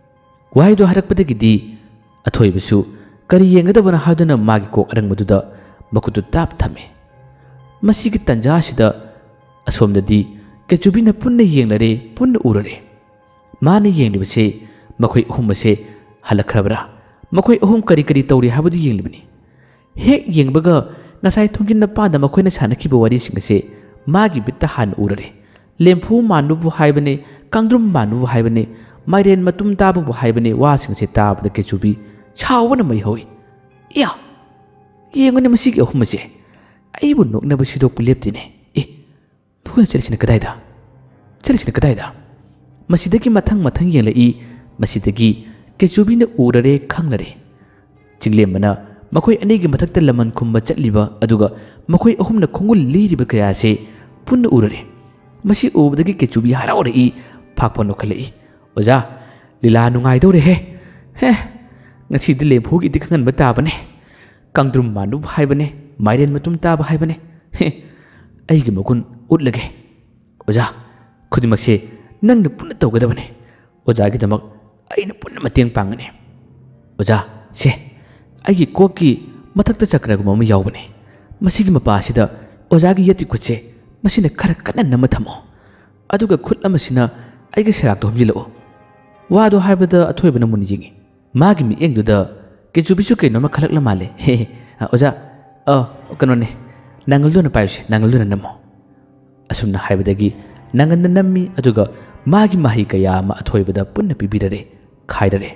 ꯋꯥꯍꯩꯗꯣ ꯍꯥꯏꯔꯛꯄꯗꯒꯤꯗꯤ ꯑꯊꯣꯏꯕꯁꯨ ꯀꯔꯤ ꯌꯦꯡꯒꯗꯕꯅꯣ ꯍꯥꯏꯗꯨꯅ ꯃꯥꯒꯤ ꯀꯣꯛ ꯑꯔꯪꯕꯗꯨꯗ ꯃꯈꯨꯠꯇꯨ ꯇꯥꯞ ꯊꯝꯃꯤ꯫ ꯃꯁꯤꯒꯤ ꯇꯟꯖꯥ ꯑꯁꯤꯗ ꯑꯁꯣꯝꯗꯗꯤ ꯀꯦꯆꯨꯕꯤꯅ ꯄꯨꯟꯅ ꯌꯦꯡꯂꯔꯦ, ꯄꯨꯟꯅ ꯎꯔꯔꯦ꯫ ꯃꯥꯅ ꯌꯦꯡꯂꯤꯕꯁꯦ ꯃꯈꯣꯏ ꯑꯍꯨꯝ ꯑꯁꯦ ꯍꯜꯂꯛꯈ꯭ꯔꯕ꯭ꯔꯥ, ꯃꯈꯣꯏ ꯑꯍꯨꯝ ꯀꯔꯤ ꯀꯔꯤ ꯇꯧꯔꯤ ꯍꯥꯏꯕꯗꯨ ꯌꯦꯡꯂꯤꯕꯅꯤ꯫ ꯍꯦꯛ ꯌꯦꯡꯕꯒ ꯉꯁꯥꯏ ꯊꯣꯡꯒꯤꯟ ꯃꯄꯥꯟꯗ ꯃꯈꯣꯏꯅ ꯁꯥꯟꯅꯈꯤꯕ ꯋꯥꯔꯤꯁꯤꯡ ꯑꯁꯦ ꯃꯥꯒꯤ ꯕꯤꯠꯇ ꯍꯥꯟꯅ ꯎꯔꯔꯦ꯫ ꯂꯦꯝꯐꯨ ꯃꯥꯟꯕꯕꯨ ꯍꯥꯏꯕꯅꯦ, ꯀꯥꯡꯗ꯭ꯔꯨꯝ ꯃꯥꯟꯕꯕꯨ ꯍꯥꯏꯕꯅꯦ, ꯃꯥꯏꯔꯦꯟ ꯃꯇꯨꯝ ꯇꯥꯕꯕꯨ ꯍꯥꯏꯕꯅꯦ, ꯋꯥꯁꯤꯡꯁꯦ ꯇꯥꯕꯗ ꯀꯦꯆꯨꯕꯤ ꯁꯥꯎꯕꯅ ꯃꯩ ꯍꯧꯏ꯫ "ꯏꯌꯥ, ꯌꯦꯡꯉꯨꯅꯦ ꯃꯁꯤꯒꯤ ꯑꯍꯨꯝ ꯑꯁꯦ, ꯑꯩꯕꯨ ꯅꯣꯛꯅꯕ ꯁꯤꯗꯣꯛꯄ ꯂꯦꯞꯇꯦꯅꯦ꯫ ꯑꯦ, ꯃꯈꯣꯏꯅ ꯆꯠꯂꯤꯁꯤꯅ ꯀꯗꯥꯏꯗ? ꯆꯠꯂꯤꯁꯤꯅ ꯀꯗꯥꯏꯗ?" ꯃꯁꯤꯗꯒꯤ ꯃꯊꯪ ꯃꯊꯪ ꯌꯦꯡꯂꯛꯏ꯫ ꯃꯁꯤꯗꯒꯤ ꯀꯦꯆꯨꯕꯤꯅ ꯎꯔꯔꯦ, ꯈꯪꯂꯔꯦ꯫ ꯆꯤꯡꯂꯦꯝꯕꯅ ꯃꯈꯣꯏ ꯑꯅꯤꯒꯤ ꯃꯊꯛꯇ ꯂꯃꯟ ꯈꯨꯝꯕ ꯆꯠꯂꯤꯕ, ꯑꯗꯨꯒ ꯃꯈꯣꯏ ꯑꯍꯨꯝꯅ ꯈꯣꯡꯒꯨꯜ ꯂꯤꯔꯤꯕ ꯀꯌꯥ ꯑꯁꯦ ꯄꯨꯟꯅ ꯎꯔꯔꯦ꯫ ꯃꯁꯤ ꯎꯕꯗꯒꯤ ꯀꯦꯆꯨꯕꯤ ꯍꯔꯥꯎꯔꯛꯏ, ꯐꯥꯛꯄ ꯅꯣꯛꯈꯠꯂꯛꯏ꯫ "ꯑꯣꯖꯥ, ꯂꯤꯂꯥ ꯅꯨꯡꯉꯥꯏꯗꯧꯔꯦꯍꯦ! ꯍꯦ, ꯉꯁꯤꯗꯤ ꯂꯦꯝꯐꯨꯒꯤꯗꯤ ꯈꯪꯍꯟꯕ ꯇꯥꯕꯅꯦ꯫ ꯀꯥꯡꯗ꯭ꯔꯨꯝ ꯃꯥꯟꯕꯕꯨ ꯍꯥꯏꯕꯅꯦ, ꯃꯥꯏꯔꯦꯟ ꯃꯇꯨꯝ ꯇꯥꯕ ꯍꯥꯏꯕꯅꯦ꯫ ꯍꯦ, ꯑꯩꯒꯤ ꯃꯒꯨꯟ ꯎꯠꯂꯒꯦ꯫ ꯑꯣꯖꯥ, ꯈꯨꯗꯤꯡꯃꯛꯁꯦ ꯅꯪꯅ ꯄꯨꯟꯅ ꯇꯧꯒꯗꯕꯅꯦ꯫ ꯑꯣꯖꯥꯒꯤꯗꯃꯛ ꯑꯩꯅ ꯄꯨꯟꯅ ꯃꯇꯦꯡ ꯄꯥꯡꯒꯅꯤ꯫ ꯑꯣꯖꯥ, ꯁꯦ, ꯑꯩꯒꯤ ꯀꯣꯛꯀꯤ ꯃꯊꯛꯇ ꯆꯀ꯭ꯔꯒꯨꯝꯕ ꯑꯃ ꯌꯥꯎꯕꯅꯦ꯫ ꯃꯁꯤꯒꯤ ꯃꯄꯥ ꯑꯁꯤꯗ ꯑꯣꯖꯥꯒꯤ ꯌꯦꯠꯀꯤ ꯈꯨꯠꯁꯦ ꯃꯁꯤꯅ ꯈꯔ ꯀꯟꯅ ꯅꯝꯃ ꯊꯝꯃꯣ, ꯑꯗꯨꯒ ꯈꯨꯠ ꯑꯃꯁꯤꯅ ꯑꯩꯒꯤ ꯁꯦꯔꯥꯛꯇ ꯍꯨꯝꯖꯤꯜꯂꯛꯎ." ꯋꯥꯗꯣ ꯍꯥꯏꯕꯗ ꯑꯊꯣꯏꯕꯅ ꯃꯨꯟꯅ ꯌꯦꯡꯉꯤ꯫ ꯃꯥꯒꯤ ꯃꯤꯠꯌꯦꯡꯗꯨꯗ ꯀꯦꯆꯨꯕꯤꯁꯨ ꯀꯩꯅꯣꯝꯃ ꯈꯜꯂꯛꯂ ꯃꯥꯜꯂꯦ꯫ "ꯍꯦ, ꯑꯣꯖꯥ, ꯑ ꯀꯩꯅꯣꯅꯦ, ꯅꯥꯡꯒꯜꯗꯨꯅ ꯄꯥꯏꯌꯨꯁꯦ, ꯅꯥꯡꯒꯜꯗꯨꯅ ꯅꯝꯃꯣ." ꯑꯁꯨꯝꯅ ꯍꯥꯏꯕꯗꯒꯤ ꯅꯥꯡꯒꯟꯗ ꯅꯝꯃꯤ, ꯑꯗꯨꯒ ꯃꯥꯒꯤ ꯃꯍꯩ ꯀꯌꯥ ꯑꯃ ꯑꯊꯣꯏꯕꯗ ꯄꯨꯟꯅ ꯄꯤꯕꯤꯔꯔꯦ, ꯈꯥꯏꯔꯔꯦ꯫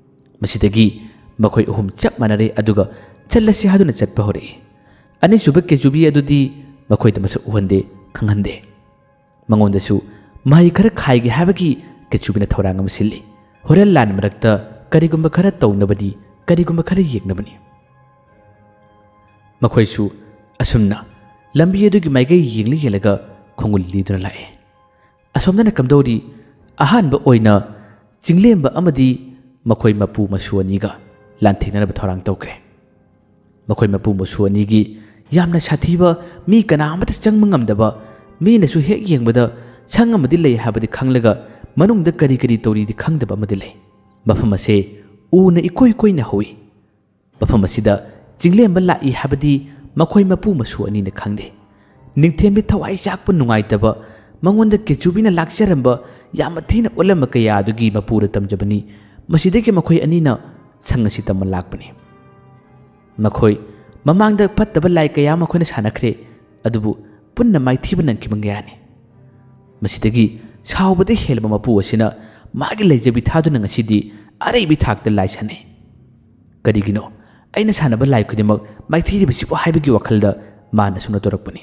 ꯃꯁꯤꯗꯒꯤ ꯃꯈꯣꯏ ꯑꯍꯨꯝ ꯆꯞ ꯃꯥꯟꯅꯔꯦ, ꯑꯗꯨꯒ ꯆꯠꯂꯁꯤ ꯍꯥꯏꯗꯨꯅ ꯆꯠꯄ ꯍꯧꯔꯛꯏ꯫ ꯑꯅꯤꯁꯨꯕ ꯀꯦꯆꯨꯕꯤ ꯑꯗꯨꯗꯤ ꯃꯈꯣꯏꯗ ꯃꯁꯛ ꯎꯍꯟꯗꯦ, ꯈꯪꯍꯟꯗꯦ꯫ ꯃꯉꯣꯟꯗꯁꯨ ꯃꯍꯩ ꯈꯔ ꯈꯥꯏꯒꯦ ꯍꯥꯏꯕꯒꯤ ꯀꯦꯆꯨꯕꯤꯅ ꯊꯧꯔꯥꯡ ꯑꯃ ꯁꯤꯜꯂꯤ꯫ ꯍꯣꯔꯦꯟ ꯂꯥꯟ ꯃꯔꯛꯇ ꯀꯔꯤꯒꯨꯝꯕ ꯈꯔ ꯇꯧꯅꯕꯗꯤ, ꯀꯔꯤꯒꯨꯝꯕ ꯈꯔ ꯌꯦꯡꯅꯕꯅꯤ꯫ ꯃꯈꯣꯏꯁꯨ ꯑꯁꯨꯝꯅ ꯂꯝꯕꯤ ꯑꯗꯨꯒꯤ ꯃꯥꯏꯀꯩ ꯌꯦꯡꯂ ꯌꯦꯡꯂꯒ ꯈꯣꯡꯒꯨꯜ ꯂꯤꯗꯨꯅ ꯂꯥꯛꯑꯦ꯫ ꯑꯁꯣꯝꯗꯅ ꯀꯝꯗꯧꯔꯤ? ꯑꯍꯥꯟꯕ ꯑꯣꯏꯅ ꯆꯤꯡꯂꯦꯝꯕ ꯑꯃꯗꯤ ꯃꯈꯣꯏ ꯃꯄꯨ ꯃꯁꯨ ꯑꯅꯤꯒ ꯂꯥꯟꯊꯦꯡꯅꯅꯕ ꯊꯧꯔꯥꯡ ꯇꯧꯈ꯭ꯔꯦ꯫ ꯃꯈꯣꯏ ꯃꯄꯨ ꯃꯁꯨ ꯑꯅꯤꯒꯤ ꯌꯥꯝꯅ ꯁꯥꯊꯤꯕ, ꯃꯤ ꯀꯅꯥ ꯑꯃꯠꯇ ꯆꯪꯕ ꯉꯝꯗꯕ, ꯃꯤꯅꯁꯨ ꯍꯦꯛ ꯌꯦꯡꯕꯗ ꯁꯪ ꯑꯃꯗꯤ ꯂꯩ ꯍꯥꯏꯕꯗꯤ ꯈꯪꯂꯒ ꯃꯅꯨꯡꯗ ꯀꯔꯤ ꯀꯔꯤ ꯇꯧꯔꯤꯗꯤ ꯈꯪꯗꯕ ꯑꯃꯗꯤ ꯂꯩ꯫ ꯃꯐꯝ ꯑꯁꯦ ꯎꯅ ꯏꯀꯣꯏ ꯀꯣꯏꯅ ꯍꯧꯏ꯫ ꯃꯐꯝ ꯑꯁꯤꯗ ꯆꯤꯡꯂꯦꯝꯕ ꯂꯥꯛꯏ ꯍꯥꯏꯕꯗꯤ ꯃꯈꯣꯏ ꯃꯄꯨ ꯃꯁꯨ ꯑꯅꯤꯅ ꯈꯪꯗꯦ꯫ ꯅꯤꯡꯊꯦꯝꯕꯤ ꯊꯋꯥꯏ ꯆꯥꯛꯄ ꯅꯨꯡꯉꯥꯏꯇꯕ, ꯃꯉꯣꯟꯗ ꯀꯦꯆꯨꯕꯤꯅ ꯂꯥꯛꯆꯔꯝꯕ ꯌꯥꯝꯅ ꯊꯤꯅ ꯑꯣꯜꯂꯝꯕ ꯀꯌꯥ ꯑꯗꯨꯒꯤ ꯃꯄꯨꯗ ꯇꯝꯖꯕꯅꯤ꯫ ꯃꯁꯤꯗꯒꯤ ꯃꯈꯣꯏ ꯑꯅꯤꯅ संगसी तम लापनी मखोई ममांग फत्तब लाई कया मखोइना सानख्रे अदुबु पुन्ना माइथीब नंकिबंगयानी मसिदगी साउबदे हेलब मपु असिना मागी लैजबी थादुना ngasiदी अरैबी थाकता लाई साने करिगिनो अइना सानब लाई खुदिमक माइथीरिबसिबो हाइबगी वखलदा माना सुना तोरकपनी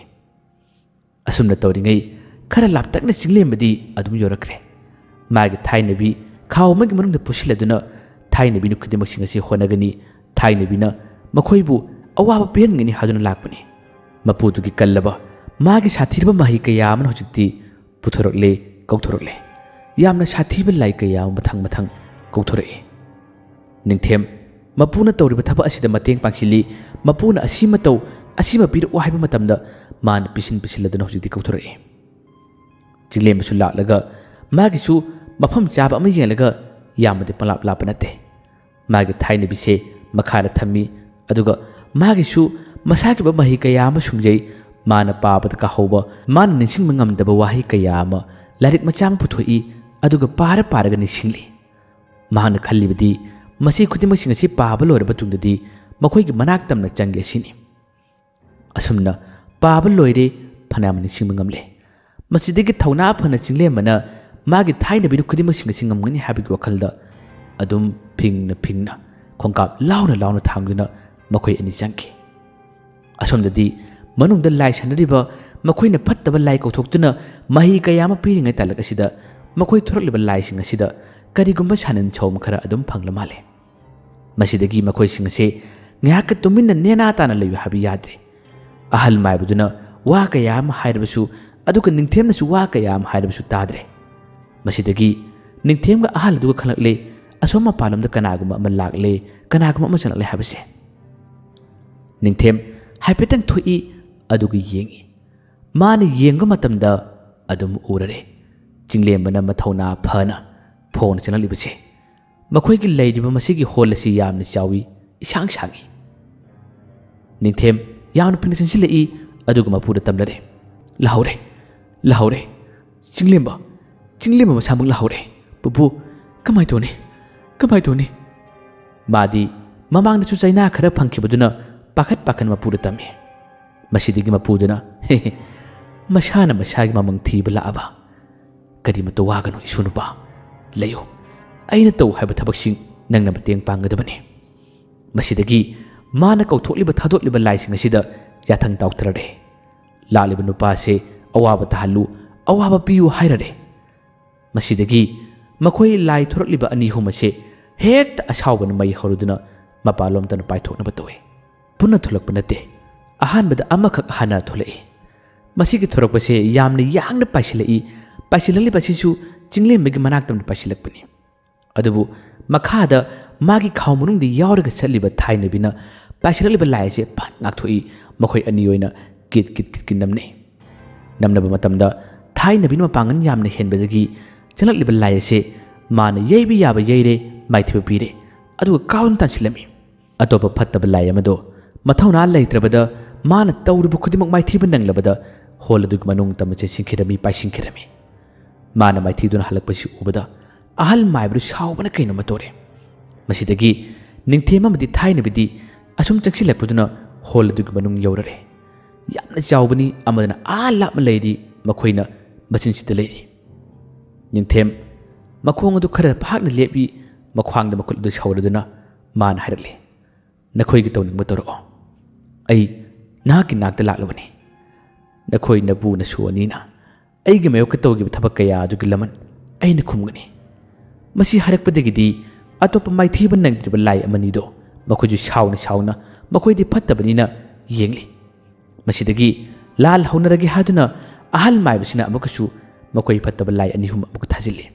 असुमना तौरिङै खरा लापतकना चिंगलेमबदी अदुम योरक्रे मागी थाइनबी खावमगी मनुंगदा पुसिलदुना थाइनबीनु खुदिमक सिंगसी होनगनी थाइनबीना मखोइबु अवाबा पेनगनी हादुना लापनी मपुदुगी कल्लबा मागी साथीरबा माहि कया अमन होजिक्ति पुथोरकले कौथोरकले यामना साथीबा लाई कया मथंग मथंग कौथोरए निंगथेम मपुना तौरिबा थबा असिदा मतेंग पांखिली मपुना असिमा तौ असिमा पिर वाहिबा मतमदा मान पिसिन पिसिलदुना होजिक्ति कौथोरए चिंगलेमसु लालगा मागिसु मफम चाबा अमा येंलगा यामदे पलाप लाप नते मागी थाइनबीसे मखाना थम्मी अदुगा मागिसु मसागिबा महि कया अमा सुंगजै माना पाबदा काहौबा माना निसिंग मंगमदबा वाहि कया अमा लारिक मचाम पुथोई अदुगा पारा पारगा निसिंगली माना खल्लिबदी मसी खुदिमसिंग असि पाबा लोरबा तुंगददी मखोइगी मनाक तमना चंगे सिनी असुमना पाबा लोइरे फनाम निसिंग मंगमले मसिदगी थौना फना चिंगलेमना मागी थाइनबीनु खुदिमसिंग असि ngमगनि हाबिगी वखलदा अदुम फिंगना फिंगना खोंकाप लाउना लाउना थांगदुना मखोइ अनि चंकी असोमददी मनुंगदा लाई सानरिबा मखोइना फत्तबा लाई कौथोक्तुना महि कया अमा पिरिङै तालक असिदा मखोइ थोरकलिबा लाइसिंग असिदा करिगुम्बा सानन छौम खरा अदुम फंगला माले मसिदगी मखोइसिंग असे ngyak तुमिन्ना नेना ताना लयु हाबि यादे अहल माइबुदुना वा कया अमा हाइरबसु अदुका निंगथेमनसु वा कया अमा हाइरबसु ताद्रे मसिदगी निंगथेमगा अहल दुगा खलकले असोमा पालमदा कनागुम्बा अमा लागले कनागुम्बा अमा चलकले हाबसे निंगथेम हाइपेतंग थुई अदुगी येंगी माने येंगा मतमदा अदुम उररे चिंगलेमबना मथौना फना फोन चनलिबसे मखोइगी लैरिबा मसिगी होलसी यामना चावी इसांग सागी निंगथेम यामना पिन चनसिलई अदुगा मपुदा तमलरे लाहौरे लाहौरे चिंगलेमबा चिंगलेमबा मसामुक लाहौरे पुपु कमाय तोने कमाय तोने मादी ममांगदसु चाइना खरा फंखिबदुना पाखत पाखन मपुदा तमे मसिदगी मपुदुना हे हे मसाना मसागी ममंग थीबा लाबा करिमतो वागनु इसुनुपा लयो अइना तौ हाइबा थबकसिंग नंगना मतेंग पांगदबने मसिदगी माना कौथोकलिबा थादोकलिबा लाइसिंग असिदा याथंग ताउथरदे लालिबा नुपासे अवाबा तहल्लु अवाबा पियु हाइरदे मसिदगी मखोइ लाई थोरकलिबा अनि हुमसे हेक्ता असावबन मई हरुदुना मपालोमतन पाइथोकनबा तोए पुनः थोलकपा नते अहानबदा अमखक हाना थोलई मसिगी थोरकपसे यामना यांगना पाइसिलई पाइसिललिबसिसु चिंगलेमबगी मनाक्तमना पाइसिलकपनि अदुबु मखादा मागी खावमनुंगदि यावरगा चलिबा थाइनबीना पाइसिललिबा लाइसे फाट ngakthui मखोइ अनि ओइना कित कित कित किनमने नमनबा मतमदा थाइनबीना मपांगन यामना हेनबदगी चलकलिबा लाइसे माना येबी याबा येरे माइथिबा पीरे अदुगा काउन तानसिलमी अतोपा फत्तबा लाई अमदो मथौना लैत्रबदा माना तौरुबु खुदिमक माइथिबा नंगलबदा होलदुग मनुंग तमचे सिंखिरमी पाइसिंखिरमी माना माइथीदुना हलकपसि उबदा अहल माइब्रु सावबना कैनो मतोरे मसिदगी निंगथेममदि थाइनबदी असुम चंगसिलकपदुना होलदुग मनुंग यौररे यामना चावबनी अमदना आ लापमा लैरि मखोइना मचिनसिदा लैरि निंगथेम मखोंग अदु खरा फाकना लेपि मख्वांगदा मखुलदु सौरदुना मान हाइरले नखोइगी तौनिंग मतोरो अई नाकी नाकता लालबनी नखोइ नबु नसुअनीना अईगी मयोक तौगिब थबक कया अदुगी लमन अइना खुमगनी मसी हरकपदगिदी अतोप माइथीब नंगद्रिब लाई अमनिदो मखोजु सावना सावना मखोइदि फत्तबनिना येंगली मसिदगी लाल हौनरगे हादुना अहल माइबसिना अमकसु मखोइ फत्तब लाई अनिहुम अमुक थाजिल्ले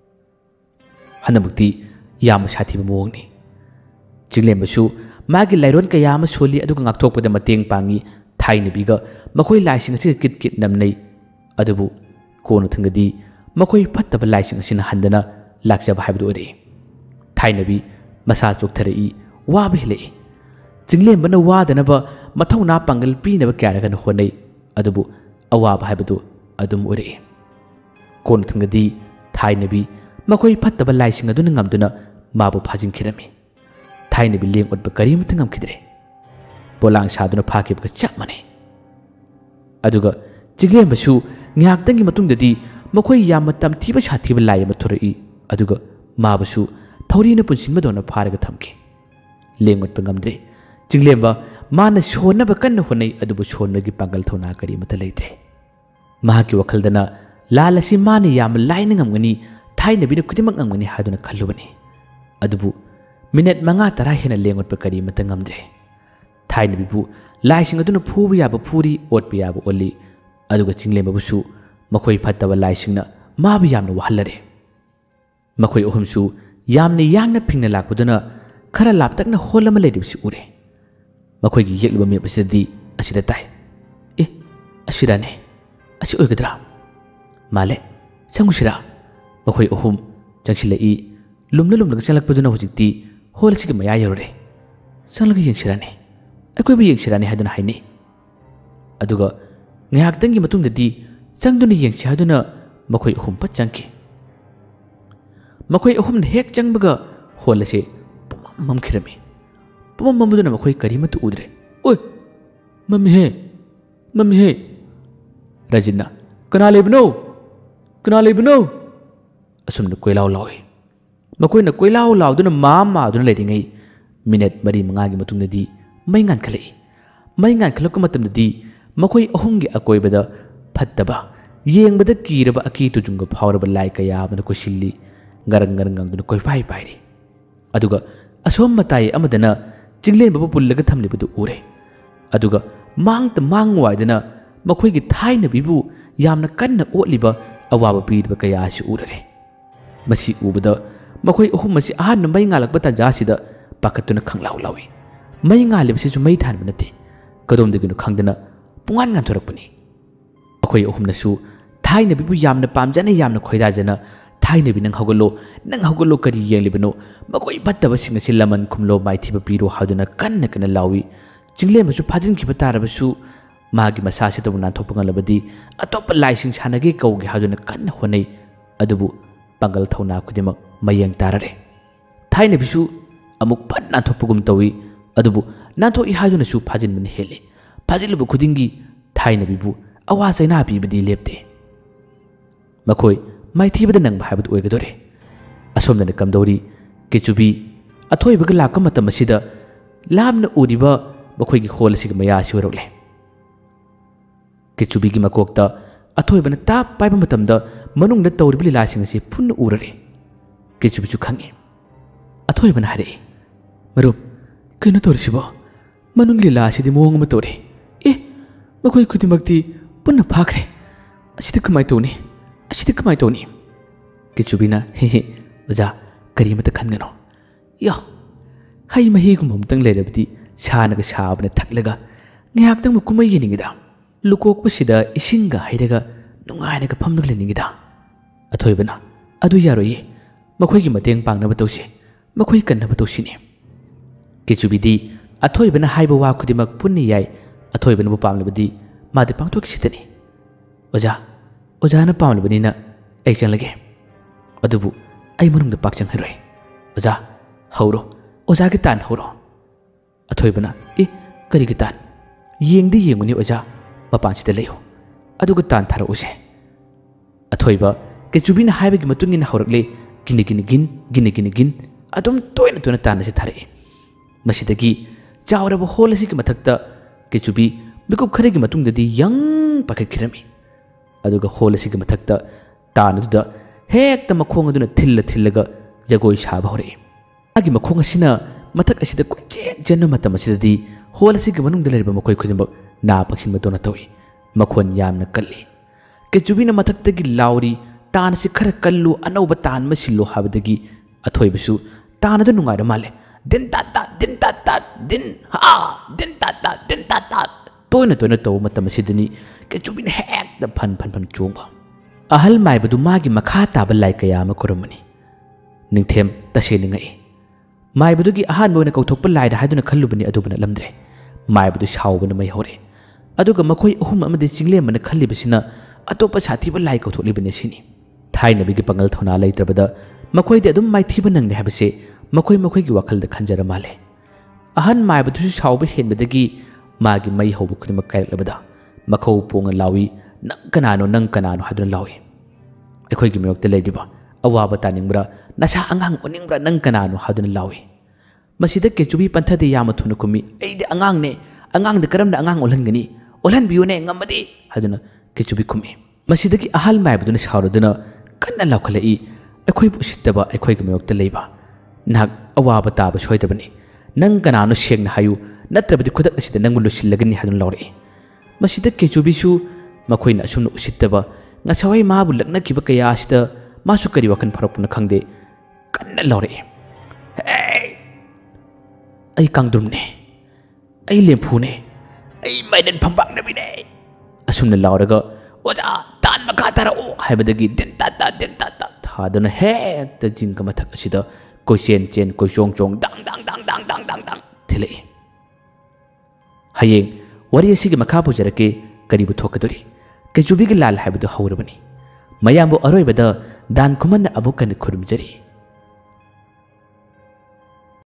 हनमुक्ति याम साथीब मोंगनी चिंगलेमबसु मागी लाइरोन कया अमा सोली अदुगा ngakthokpada mateng pangi थाइनबीगा मखोइ लाइसिंग असि कित कित नमनै अदुबु कोन थंगदी मखोइ फत्तब लाइसिंग असिना हंदना लाक्चबा हाइबदु ओरे थाइनबी मसा चोकथरई वाब हेले चिंगलेमबना वादनबा मथौना पांगल पीनबा क्यारगन होनै अदुबु अवाब हाइबदु अदुम ओरे कोन थंगदी थाइनबी मखोइ फत्तब लाइसिंग अदुना ngamduna माबु फाजिंखिरमी थाइनबी लेंग उठप करीमत ngमखिद्रे पोलांग सादुना फाकिबगा चप माने अदुगा चिंगलेंबसु ꯉꯥꯛꯇꯪꯒꯤ ꯃꯇꯨꯡꯗꯗꯤ ꯃꯈꯣꯏ ꯌꯥꯝꯅ ꯇꯝꯊꯤꯕ ꯁꯥꯊꯤꯕ ꯂꯥꯏ ꯑꯃ ꯊꯣꯔꯛꯏ ꯑꯗꯨꯒ ꯃꯥꯕꯨꯁꯨ ꯊꯧꯔꯤꯅ ꯄꯨꯟꯁꯤꯟꯕꯗꯧꯅ ꯐꯥꯔꯒ ꯊꯝꯈꯤ ꯂꯦꯡꯉꯠꯄ ꯉꯝꯗ꯭ꯔꯦ ꯆꯤꯡꯂꯦꯝꯕ ꯃꯥꯅ ꯁꯣꯟꯅꯕ ꯀꯟꯅ ꯍꯣꯠꯅꯩ ꯑꯗꯨꯕꯨ ꯁꯣꯟꯕꯒꯤ ꯄꯥꯡꯒꯜ ꯊꯧꯅꯥ ꯀꯔꯤꯃꯠꯇ ꯂꯩꯇ꯭ꯔꯦ ꯃꯍꯥꯛꯀꯤ ꯋꯥꯈꯜꯗꯅ ꯂꯥꯜ ꯑꯁꯤ ꯃꯥꯅ ꯌꯥꯝꯅ ꯂꯥꯏꯅ ꯉꯝꯒꯅꯤ ꯊꯥꯏꯅꯕꯤꯅ ꯈꯨꯗꯤꯡꯃꯛ ꯉꯝꯒꯅꯤ ꯍꯥꯏꯗꯨꯅ ꯈꯜꯂꯨꯕꯅꯤ ꯑꯗꯨꯕꯨ ꯃꯤꯅꯠ ꯃꯉꯥ ꯇꯔꯥ ꯍꯦꯟꯅ ꯂꯦꯡꯉꯠꯄ ꯀꯔꯤꯃꯠꯇ ꯉꯝꯗ꯭ꯔꯦ ꯊꯥꯏꯅꯕꯤꯕꯨ ꯂꯥꯏꯁꯤꯡ ꯑꯗꯨꯅ ꯐꯨꯕ ꯌꯥꯕ ꯐꯨꯔꯤ ꯑꯣꯠꯄ ꯌꯥꯕ ꯑꯣꯠꯂꯤ ꯑꯗꯨꯒ ꯆꯤꯡꯂꯦꯝꯕꯕꯨꯁꯨ ꯃꯈꯣꯏ ꯐꯠꯇꯕ ꯂꯥꯏꯁꯤꯡꯅ ꯃꯥꯕꯨ ꯌꯥꯝꯅ ꯋꯥꯍꯜꯂꯔꯦ ꯃꯈꯣꯏ ꯑꯍꯨꯝꯁꯨ ꯌꯥꯝꯅ ꯌꯥꯡꯅ ꯐꯤꯡꯅ ꯂꯥꯛꯄꯗꯨꯅ ꯈꯔ ꯂꯥꯞꯇꯛꯅ ꯍꯣꯜ ꯑꯃ ꯂꯩꯔꯤꯕꯁꯤ ꯎꯔꯦ ꯃꯈꯣꯏꯒꯤ ꯌꯦꯛꯂꯤꯕ ꯃꯦꯞ ꯑꯁꯤꯗꯗꯤ ꯑꯁꯤꯗ ꯇꯥꯏ ꯑꯦ ꯑꯁꯤꯔꯥꯅꯦ ꯑꯁꯤ ꯑꯣꯏꯒꯗ꯭ꯔꯥ ꯃꯥꯜꯂꯦ ꯆꯪꯉꯨꯁꯤꯔꯥ ꯃꯈꯣꯏ ꯑꯍꯨꯝ ꯆꯪꯁꯤꯜꯂꯛꯏ ꯂꯨꯝꯅ ꯂꯨꯝꯂꯒ ꯆꯪꯂꯛꯄꯗꯨꯅ ꯍꯧꯖꯤꯛꯇꯤ ꯍꯣꯜ ꯑꯁꯤꯒꯤ ꯃꯌꯥ ꯌꯧꯔꯦ ꯆꯪꯂꯒ ꯌꯦꯡꯁꯤꯔꯥꯅꯦ ꯑꯩꯈꯣꯏꯕꯨ ꯌꯦꯡꯁꯤꯔꯥꯅꯦ ꯍꯥꯏꯗꯨꯅ ꯍꯥꯏꯅꯩ ꯑꯗꯨꯒ ꯉꯥꯏꯍꯥꯛꯇꯪꯒꯤ ꯃꯇꯨꯡꯗꯗꯤ ꯆꯪꯗꯨꯅ ꯌꯦꯡꯁꯤ ꯍꯥꯏꯗꯨꯅ ꯃꯈꯣꯏ ꯑꯍꯨꯝ ꯄꯠ ꯆꯪꯈꯤ ꯃꯈꯣꯏ ꯑꯍꯨꯝꯅ ꯍꯦꯛ ꯆꯪꯕꯒ ꯍꯣꯜ ꯑꯁꯤ ꯄꯨꯝꯃꯝ ꯃꯝꯈꯤꯔꯝꯃꯤ ꯄꯨꯝꯃꯝ ꯃꯝꯕꯗꯨꯅ ꯃꯈꯣꯏ ꯀꯔꯤꯃꯠꯇ ꯎꯗ꯭ꯔꯦ ꯑꯣꯏ ꯃꯝꯃꯤꯍꯦ ꯃꯝꯃꯤꯍꯦ ꯔꯥꯖꯤꯟꯅ ꯀꯅꯥ ꯂꯩꯕꯅꯣ ꯀꯅꯥ ꯂꯩꯕꯅꯣ ꯑꯁꯨꯝꯅ ꯀꯣꯏꯂꯥꯎ ꯂꯥꯎꯏ ꯃꯈꯣꯏꯅ ꯀꯣꯏꯂꯥꯎ ꯂꯥꯎꯗꯨꯅ ꯃꯥꯝ ꯃꯥꯗꯨꯅ ꯂꯩꯔꯤꯉꯩ ꯃꯤꯅꯠ ꯃꯔꯤ ꯃꯉꯥꯒꯤ ꯃꯇꯨꯡꯗꯗꯤ ꯃꯩ ꯉꯥꯟꯈꯠꯂꯛꯏ ꯃꯩ ꯉꯥꯟꯈꯠꯂꯛꯄ ꯃꯇꯝꯗꯗꯤ ꯃꯈꯣꯏ ꯑꯍꯨꯝꯒꯤ ꯑꯀꯣꯏꯕꯗ ꯐꯠꯇꯕ ꯌꯦꯡꯕꯗ ꯀꯤꯔꯕ ꯑꯀꯤ ꯇꯨꯖꯨꯡꯒ ꯐꯥꯎꯔꯕ ꯂꯥꯏ ꯀꯌꯥ ꯑꯃꯅ ꯀꯣꯏꯁꯤꯜꯂꯤ ꯉꯔꯪ ꯉꯔꯪ ꯉꯪꯗꯨꯅ ꯀꯣꯏꯄꯥꯏ ꯄꯥꯏꯔꯤ ꯑꯗꯨꯒ ꯑꯁꯣꯝ ꯃꯇꯥꯏ ꯑꯃꯗꯅ ꯆꯤꯡꯂꯦꯝꯕꯕꯨ ꯄꯨꯜꯂꯒ ꯊꯝꯂꯤꯕꯗꯨ ꯎꯔꯦ ꯑꯗꯨꯒ ꯃꯥꯡꯇ ꯃꯥꯡꯋꯥꯏꯗꯅ ꯃꯈꯣꯏꯒꯤ ꯊꯥꯏꯅꯕꯤꯕꯨ ꯌꯥꯝꯅ ꯀꯟꯅ ꯑꯣꯠꯂꯤꯕ ꯑꯋꯥꯕ ꯄꯤꯔꯤꯕ ꯀꯌꯥ ꯑꯁꯤ ꯎꯔꯔꯦ ꯃꯁꯤ ꯎꯕꯗ ꯃꯈꯣꯏ ꯑꯍꯨꯝ ꯑꯁꯤ ꯑꯍꯥꯟꯕ ꯃꯩ ꯉꯥꯜꯂꯛꯄ ꯇꯥꯟꯖꯥꯁꯤꯗ ꯄꯥꯈꯠꯇꯨꯅ ꯈꯪꯂꯥꯎ ꯂꯥꯎꯏ ꯃꯩ ꯉꯥꯜꯂꯤꯕꯁꯤꯁꯨ ꯃꯩ ꯊꯥꯟꯕ ꯅꯠꯇꯦ ꯀꯗꯣꯝꯗꯒꯤꯅꯣ ꯈꯪꯗꯅ ꯄꯨꯡꯉꯥꯟ ꯉꯥꯟꯊꯣꯔꯛꯄꯅꯤ ꯑꯩꯈꯣꯏ ꯑꯍꯨꯝꯅꯁꯨ ꯊꯥꯏꯅꯕꯤꯕꯨ ꯌꯥꯝꯅ ꯄꯥꯝꯖꯅ ꯌꯥꯝꯅ ꯈꯣꯏꯗꯥꯖꯅ ꯊꯥꯏꯅꯕꯤ ꯅꯪ ꯍꯧꯒꯠꯂꯣ ꯅꯪ ꯍꯧꯒꯠꯂꯣ ꯀꯔꯤ ꯌꯦꯡꯂꯤꯕꯅꯣ ꯃꯈꯣꯏ ꯐꯠꯇꯕꯁꯤꯡ ꯑꯁꯤ ꯂꯃꯟ ꯈꯨꯝꯂꯣ ꯃꯥꯏꯊꯤꯕ ꯄꯤꯔꯣ ꯍꯥꯏꯗꯨꯅ ꯀꯟꯅ ꯀꯟꯅ ꯂꯥꯎꯏ ꯆꯤꯡꯂꯦꯝꯕꯁꯨ ꯐꯥꯖꯤꯟꯈꯤꯕ ꯇꯥꯔꯕꯁꯨ ꯃꯥꯒꯤ ꯃꯁꯥꯁꯤꯗꯕꯨ ꯅꯥꯟꯊꯣꯛꯄ ꯉꯝꯂꯕꯗꯤ ꯑꯇꯣꯞꯄ ꯂꯥꯏꯁꯤꯡ ꯁꯥꯟꯅꯒꯦ ꯀꯧꯒꯦ ꯍꯥꯏꯗꯨꯅ ꯀꯟꯅ ꯍꯣꯠꯅꯩ ꯑꯗꯨꯕꯨ ꯄꯥꯡꯒꯜ ꯊꯧꯅꯥ ꯈꯨꯗꯤꯡꯃꯛ ꯃꯌꯦꯡ ꯇꯥꯔꯔꯦ ꯊꯥꯏꯅꯕꯤꯁꯨ ꯑꯃꯨꯛ ꯐꯠ ꯅꯥꯟꯊꯣꯛꯄꯒꯨꯝ ꯇꯧꯏ ꯑꯗꯨꯕꯨ ꯅꯥꯟꯊꯣꯛꯏ ꯍꯥꯏꯗꯨꯅꯁꯨ ꯐꯥꯖꯤꯟꯕꯅ ꯍꯦꯜꯂꯤ ꯐꯥꯖꯤꯜꯂꯨꯕ ꯈꯨꯗꯤꯡꯒꯤ ꯊꯥꯏꯅꯕꯤꯕꯨ ꯑꯋꯥ ꯆꯩꯅꯥ ꯄꯤꯕꯗꯤ ꯂꯦꯞꯇꯦ ꯃꯈꯣꯏ ꯃꯥꯏꯊꯤꯕꯗ ꯅꯪꯕ ꯍꯥꯏꯕꯗꯨ ꯑꯣꯏꯒꯗꯣꯔꯦ ꯑꯁꯣꯝꯗꯅ ꯀꯝꯗꯧꯔꯤ ꯀꯦꯆꯨꯕꯤ ꯑꯊꯣꯏꯕꯒ ꯂꯥꯛꯄ ꯃꯇꯝ ꯑꯁꯤꯗ ꯂꯥꯞꯅ ꯎꯔꯤꯕ ꯃꯈꯣꯏꯒꯤ ꯍꯣꯜ ꯑꯁꯤꯒꯤ ꯃꯌꯥ ꯑꯁꯤ ꯑꯣꯏꯔꯛꯂꯦ ꯀꯦꯆꯨꯕꯤꯒꯤ ꯃꯀꯣꯛꯇ ꯑꯊꯣꯏꯕꯅ ꯇꯥꯞ ꯄꯥꯏꯕ ꯃꯇꯝꯗ ꯃꯅꯨꯡꯗ ꯇꯧꯔꯤꯕ ꯂꯤꯂꯥꯁꯤꯡ ꯑꯁꯤ ꯄꯨꯟꯅ ꯎꯔꯔꯦ ꯀꯦꯆꯨꯕꯤꯁꯨ ꯈꯪꯉꯤ ꯑꯊꯣꯏꯕꯅ ꯍꯥꯏꯔꯛꯏ ꯃꯔꯨꯞ ꯀꯩꯅꯣ ꯇꯧꯔꯤꯁꯤꯕꯣ ꯃꯅꯨꯡꯒꯤ ꯂꯤꯂꯥ ꯑꯁꯤꯗꯤ ꯃꯑꯣꯡ ꯑꯃ ꯇꯧꯔꯦ ꯑꯦ ꯃꯈꯣꯏ ꯈꯨꯗꯤꯡꯃꯛꯇꯤ ꯄꯨꯟꯅ ꯐꯥꯈ꯭ꯔꯦ ꯑꯁꯤꯗꯤ ꯀꯃꯥꯏ ꯇꯧꯅꯤ ꯑꯁꯤꯗꯤ ꯀꯃꯥꯏ ꯇꯧꯅꯤ ꯀꯦꯆꯨꯕꯤꯅ ꯍꯦ ꯍꯦ ꯑꯣꯖꯥ ꯀꯔꯤꯃꯠꯇ ꯈꯟꯒꯅꯣ ꯌꯥ ꯍꯩ ꯃꯍꯤꯒꯨꯝꯕ ꯑꯃꯇꯪ ꯂꯩꯔꯕꯗꯤ ꯁꯥꯅꯒ ꯁꯥꯕꯅ ꯊꯛꯂꯒ ꯉꯥꯏꯍꯥꯛꯇꯪꯕꯨ ꯀꯨꯝꯃꯩ ꯌꯦꯡꯅꯤꯡꯉꯤꯗ ꯂꯨꯀꯣꯛꯄꯁꯤꯗ ꯏꯁꯤꯡꯒ ꯍꯩꯔꯒ ꯅꯨꯡꯉꯥꯏꯅꯒ ꯐꯝꯂꯒ ꯂꯩꯅꯤꯡꯉꯤꯗ ꯑꯊꯣꯏꯕꯅ ꯑꯗꯨ ꯌꯥꯔꯣꯏꯌꯦ ꯃꯈꯣꯏꯒꯤ ꯃꯇꯦꯡ ꯄꯥꯡꯅꯕ ꯇꯧꯁꯤ ꯃꯈꯣꯏ ꯀꯟꯅꯕ ꯇꯧꯁꯤꯅꯦ ꯀꯦꯆꯨꯕꯤꯗꯤ ꯑꯊꯣꯏꯕꯅ ꯍꯥꯏꯕ ꯋꯥ ꯈꯨꯗꯤꯡꯃꯛ ꯄꯨꯟꯅ ꯌꯥꯏ ꯑꯊꯣꯏꯕꯅꯕꯨ ꯄꯥꯝꯂꯕꯗꯤ ꯃꯥꯗꯤ ꯄꯥꯡꯊꯣꯛꯈꯤꯁꯤꯗꯅꯤ ꯑꯣꯖꯥ ꯑꯣꯖꯥꯅ ꯄꯥꯝꯂꯕꯅꯤꯅ ꯑꯩ ꯆꯪꯂꯒꯦ ꯑꯗꯨꯕꯨ ꯑꯩ ꯃꯅꯨꯡꯗ ꯄꯥꯛ ꯆꯪꯍꯟꯔꯣꯏ ꯑꯣꯖꯥ ꯍꯧꯔꯣ ꯑꯣꯖꯥꯒꯤ ꯇꯥꯟ ꯍꯧꯔꯣ ꯑꯊꯣꯏꯕꯅ ꯑꯦ ꯀꯔꯤꯒꯤ ꯇꯥꯟ ꯌꯦꯡꯗꯤ ꯌꯦꯡꯉꯨꯅꯤ ꯑꯣꯖꯥ ꯃꯄꯥꯟꯁꯤꯗ ꯂꯩꯌꯨ ꯑꯗꯨꯒ ꯇꯥꯟ ꯊꯥꯔꯛꯎꯁꯦ ꯑꯊꯣꯏꯕ ꯀꯦꯆꯨꯕꯤꯅ ꯍꯥꯏꯕꯒꯤ ꯃꯇꯨꯡ ꯏꯟꯅ ꯍꯧꯔꯛꯂꯦ ꯒꯤꯅꯤ ꯒꯤꯅꯤ ꯒꯤꯟ ꯒꯤꯅꯤ ꯒꯤꯅꯤ ꯒꯤꯟ ꯑꯗꯨꯝ ꯇꯣꯏꯅ ꯇꯣꯏꯅ ꯇꯥꯟ ꯑꯁꯤ ꯊꯥꯔꯛꯏ ꯃꯁꯤꯗꯒꯤ ꯆꯥꯎꯔꯕ ꯍꯣꯜ ꯑꯁꯤꯒꯤ ꯃꯊꯛꯇ ꯀꯦꯆꯨꯕꯤ ꯃꯤꯀꯨꯞ ꯈꯔꯒꯤ ꯃꯇꯨꯡꯗꯗꯤ ꯌꯪ ꯄꯥꯏꯈꯠꯈꯤꯔꯝꯃꯤ ꯑꯗꯨꯒ ꯍꯣꯜ ꯑꯁꯤꯒꯤ ꯃꯊꯛꯇ ꯇꯥꯟ ꯑꯗꯨꯗ ꯍꯦꯛꯇ ꯃꯈꯣꯡ ꯑꯗꯨꯅ ꯊꯤꯜꯂ ꯊꯤꯜꯂꯒ ꯖꯒꯣꯏ ꯁꯥꯕ ꯍꯧꯔꯛꯏ ꯃꯥꯒꯤ ꯃꯈꯣꯡ ꯑꯁꯤꯅ ꯃꯊꯛ ꯑꯁꯤꯗ ꯀꯣꯏꯆꯦꯟ ꯆꯦꯟꯕ ꯃꯇꯝ ꯑꯁꯤꯗꯗꯤ ꯍꯣꯜ ꯑꯁꯤꯒꯤ ꯃꯅꯨꯡꯗ ꯂꯩꯔꯤꯕ ꯃꯈꯣꯏ ꯈꯨꯗꯤꯡꯃꯛ ꯅꯥ ꯄꯪꯁꯤꯟꯕꯗꯧꯅ ꯇꯧꯏ ꯃꯈꯣꯟ ꯌꯥꯝꯅ ꯀꯜꯂꯤ ꯀꯦꯆꯨꯕꯤꯅ ꯃꯊꯛꯇꯒꯤ ꯂꯥꯎꯔꯤ ꯇꯥꯟ ꯑꯁꯤ ꯈꯔ ꯀꯜꯂꯨ ꯑꯅꯧꯕ ꯇꯥꯟ ꯑꯃ ꯁꯤꯜꯂꯨ ꯍꯥꯏꯕꯗꯒꯤ ꯑꯊꯣꯏꯕꯁꯨ ꯇꯥꯟ ꯑꯗꯨ ꯅꯨꯡꯉꯥꯏꯔ ꯃꯥꯜꯂꯦ ꯗꯤꯟ ꯇꯥꯠ ꯇꯥꯠ ꯗꯤꯟ ꯇꯥꯠ ꯇꯥꯠ ꯗꯤꯟ ꯍꯥ ꯗꯤꯟ ꯇꯥꯠ ꯇꯥꯠ ꯗꯤꯟ ꯇꯥꯠ ꯇꯥꯠ ꯇꯣꯏꯅ ꯇꯣꯏꯅ ꯇꯧꯕ ꯃꯇꯝ ꯑꯁꯤꯗꯅꯤ ꯀꯦꯆꯨꯕꯤꯅ ꯍꯦꯛꯇ ꯐꯟ ꯐꯟ ꯐꯟ ꯆꯣꯡꯕ ꯑꯍꯜ ꯃꯥꯏꯕꯗꯨ ꯃꯥꯒꯤ ꯃꯈꯥ ꯇꯥꯕ ꯂꯥꯏ ꯀꯌꯥ ꯑꯃ ꯈꯨꯔꯨꯝꯕꯅꯤ ꯅꯤꯡꯊꯦꯝ ꯇꯁꯦꯡꯅ ꯉꯛꯏ ꯃꯥꯏꯕꯗꯨꯒꯤ ꯑꯍꯥꯟꯕ ꯑꯣꯏꯅ ꯀꯧꯊꯣꯛꯄ ꯂꯥꯏꯗ ꯍꯥꯏꯗꯨꯅ ꯈꯜꯂꯨꯕꯅꯤ ꯑꯗꯨꯕꯨ ꯅꯠꯂꯝꯗ꯭ꯔꯦ ꯃꯥꯏꯕꯗꯨ ꯁꯥꯎꯕꯅ ꯃꯩ ꯍꯧꯔꯦ ꯑꯗꯨꯒ ꯃꯈꯣꯏ ꯑꯍꯨꯝ ꯑꯃꯗꯤ ꯆꯤꯡꯂꯦꯝꯕꯅ ꯈꯜꯂꯤꯕꯁꯤꯅ ꯑꯇꯣꯞꯄ ꯁꯥꯊꯤꯕ ꯂꯥꯏ ꯀꯧꯊꯣꯛꯂꯤꯕꯅꯤ ꯁꯤꯅꯤ ꯊꯥꯏꯅꯕꯤꯒꯤ ꯄꯥꯡꯒꯜ ꯊꯧꯅꯥ ꯂꯩꯇ꯭ꯔꯕꯗ ꯃꯈꯣꯏꯗꯤ ꯑꯗꯨꯝ ꯃꯥꯏꯊꯤꯕ ꯅꯪꯂꯦ ꯍꯥꯏꯕꯁꯦ ꯃꯈꯣꯏ ꯃꯈꯣꯏꯒꯤ ꯋꯥꯈꯜꯗ ꯈꯟꯖꯔ ꯃꯥꯜꯂꯦ अहन माइबदुसु साउबा हेनबदगी मागी मई हौबु खुदिमक कायरलबदा मखौ पोंगा लावी नंग कनानो नंग कनानो हादुन लावी अखोइगी मयोक्ता लेदिबा अवाबा तानिंगब्रा नसा अंगांग ओनिंगब्रा नंग कनानो हादुन लावी मसिदा केचुबी पंथदे यामा थुनु कुमी एदे अंगांग ने अंगांग दे करमना अंगांग ओलहनगनी ओलहन बियुने ngambade हादुन केचुबी कुमी मसिदगी अहल माइबदुन साउरदुन कन्ना लाखलई अखोइ बुसितबा अखोइगी मयोक्ता लेबा नाग अवाबा ताबा सोइदबनी नंग कनानो सेंगना हायु नत्रबदि खुदक असिदा नंगु लुसिलगनी हादुन लाउरे मसिदा केचुबीसु मखोइना असुमना उसितबा ngасawai माबु लग्नकिबा कया असिदा मासु करि वखन फरकपुन खंगदे कन्ना लाउरे आई कांगदुमने आई लेम्फुने आई माइदन फंबांगनबिने असुमना लाउरगा ओजा तान मखा तारओ हाइबदगी दिन ता ता दिन ता ता थादुना हेक्ता जिंगा मथक असिदा कोइसेन चेन कोइचोंग चोंग दांग दांग दांग दांग दांग दांग दांग थिले हयेंग वरी असिगी मखा पुजरके करिबु थोकदुरी केचुबीगी लाल हाइबदु हौरबनी मयामबु अरोइबदा दान खुमन अमुकन खुरुमजरी।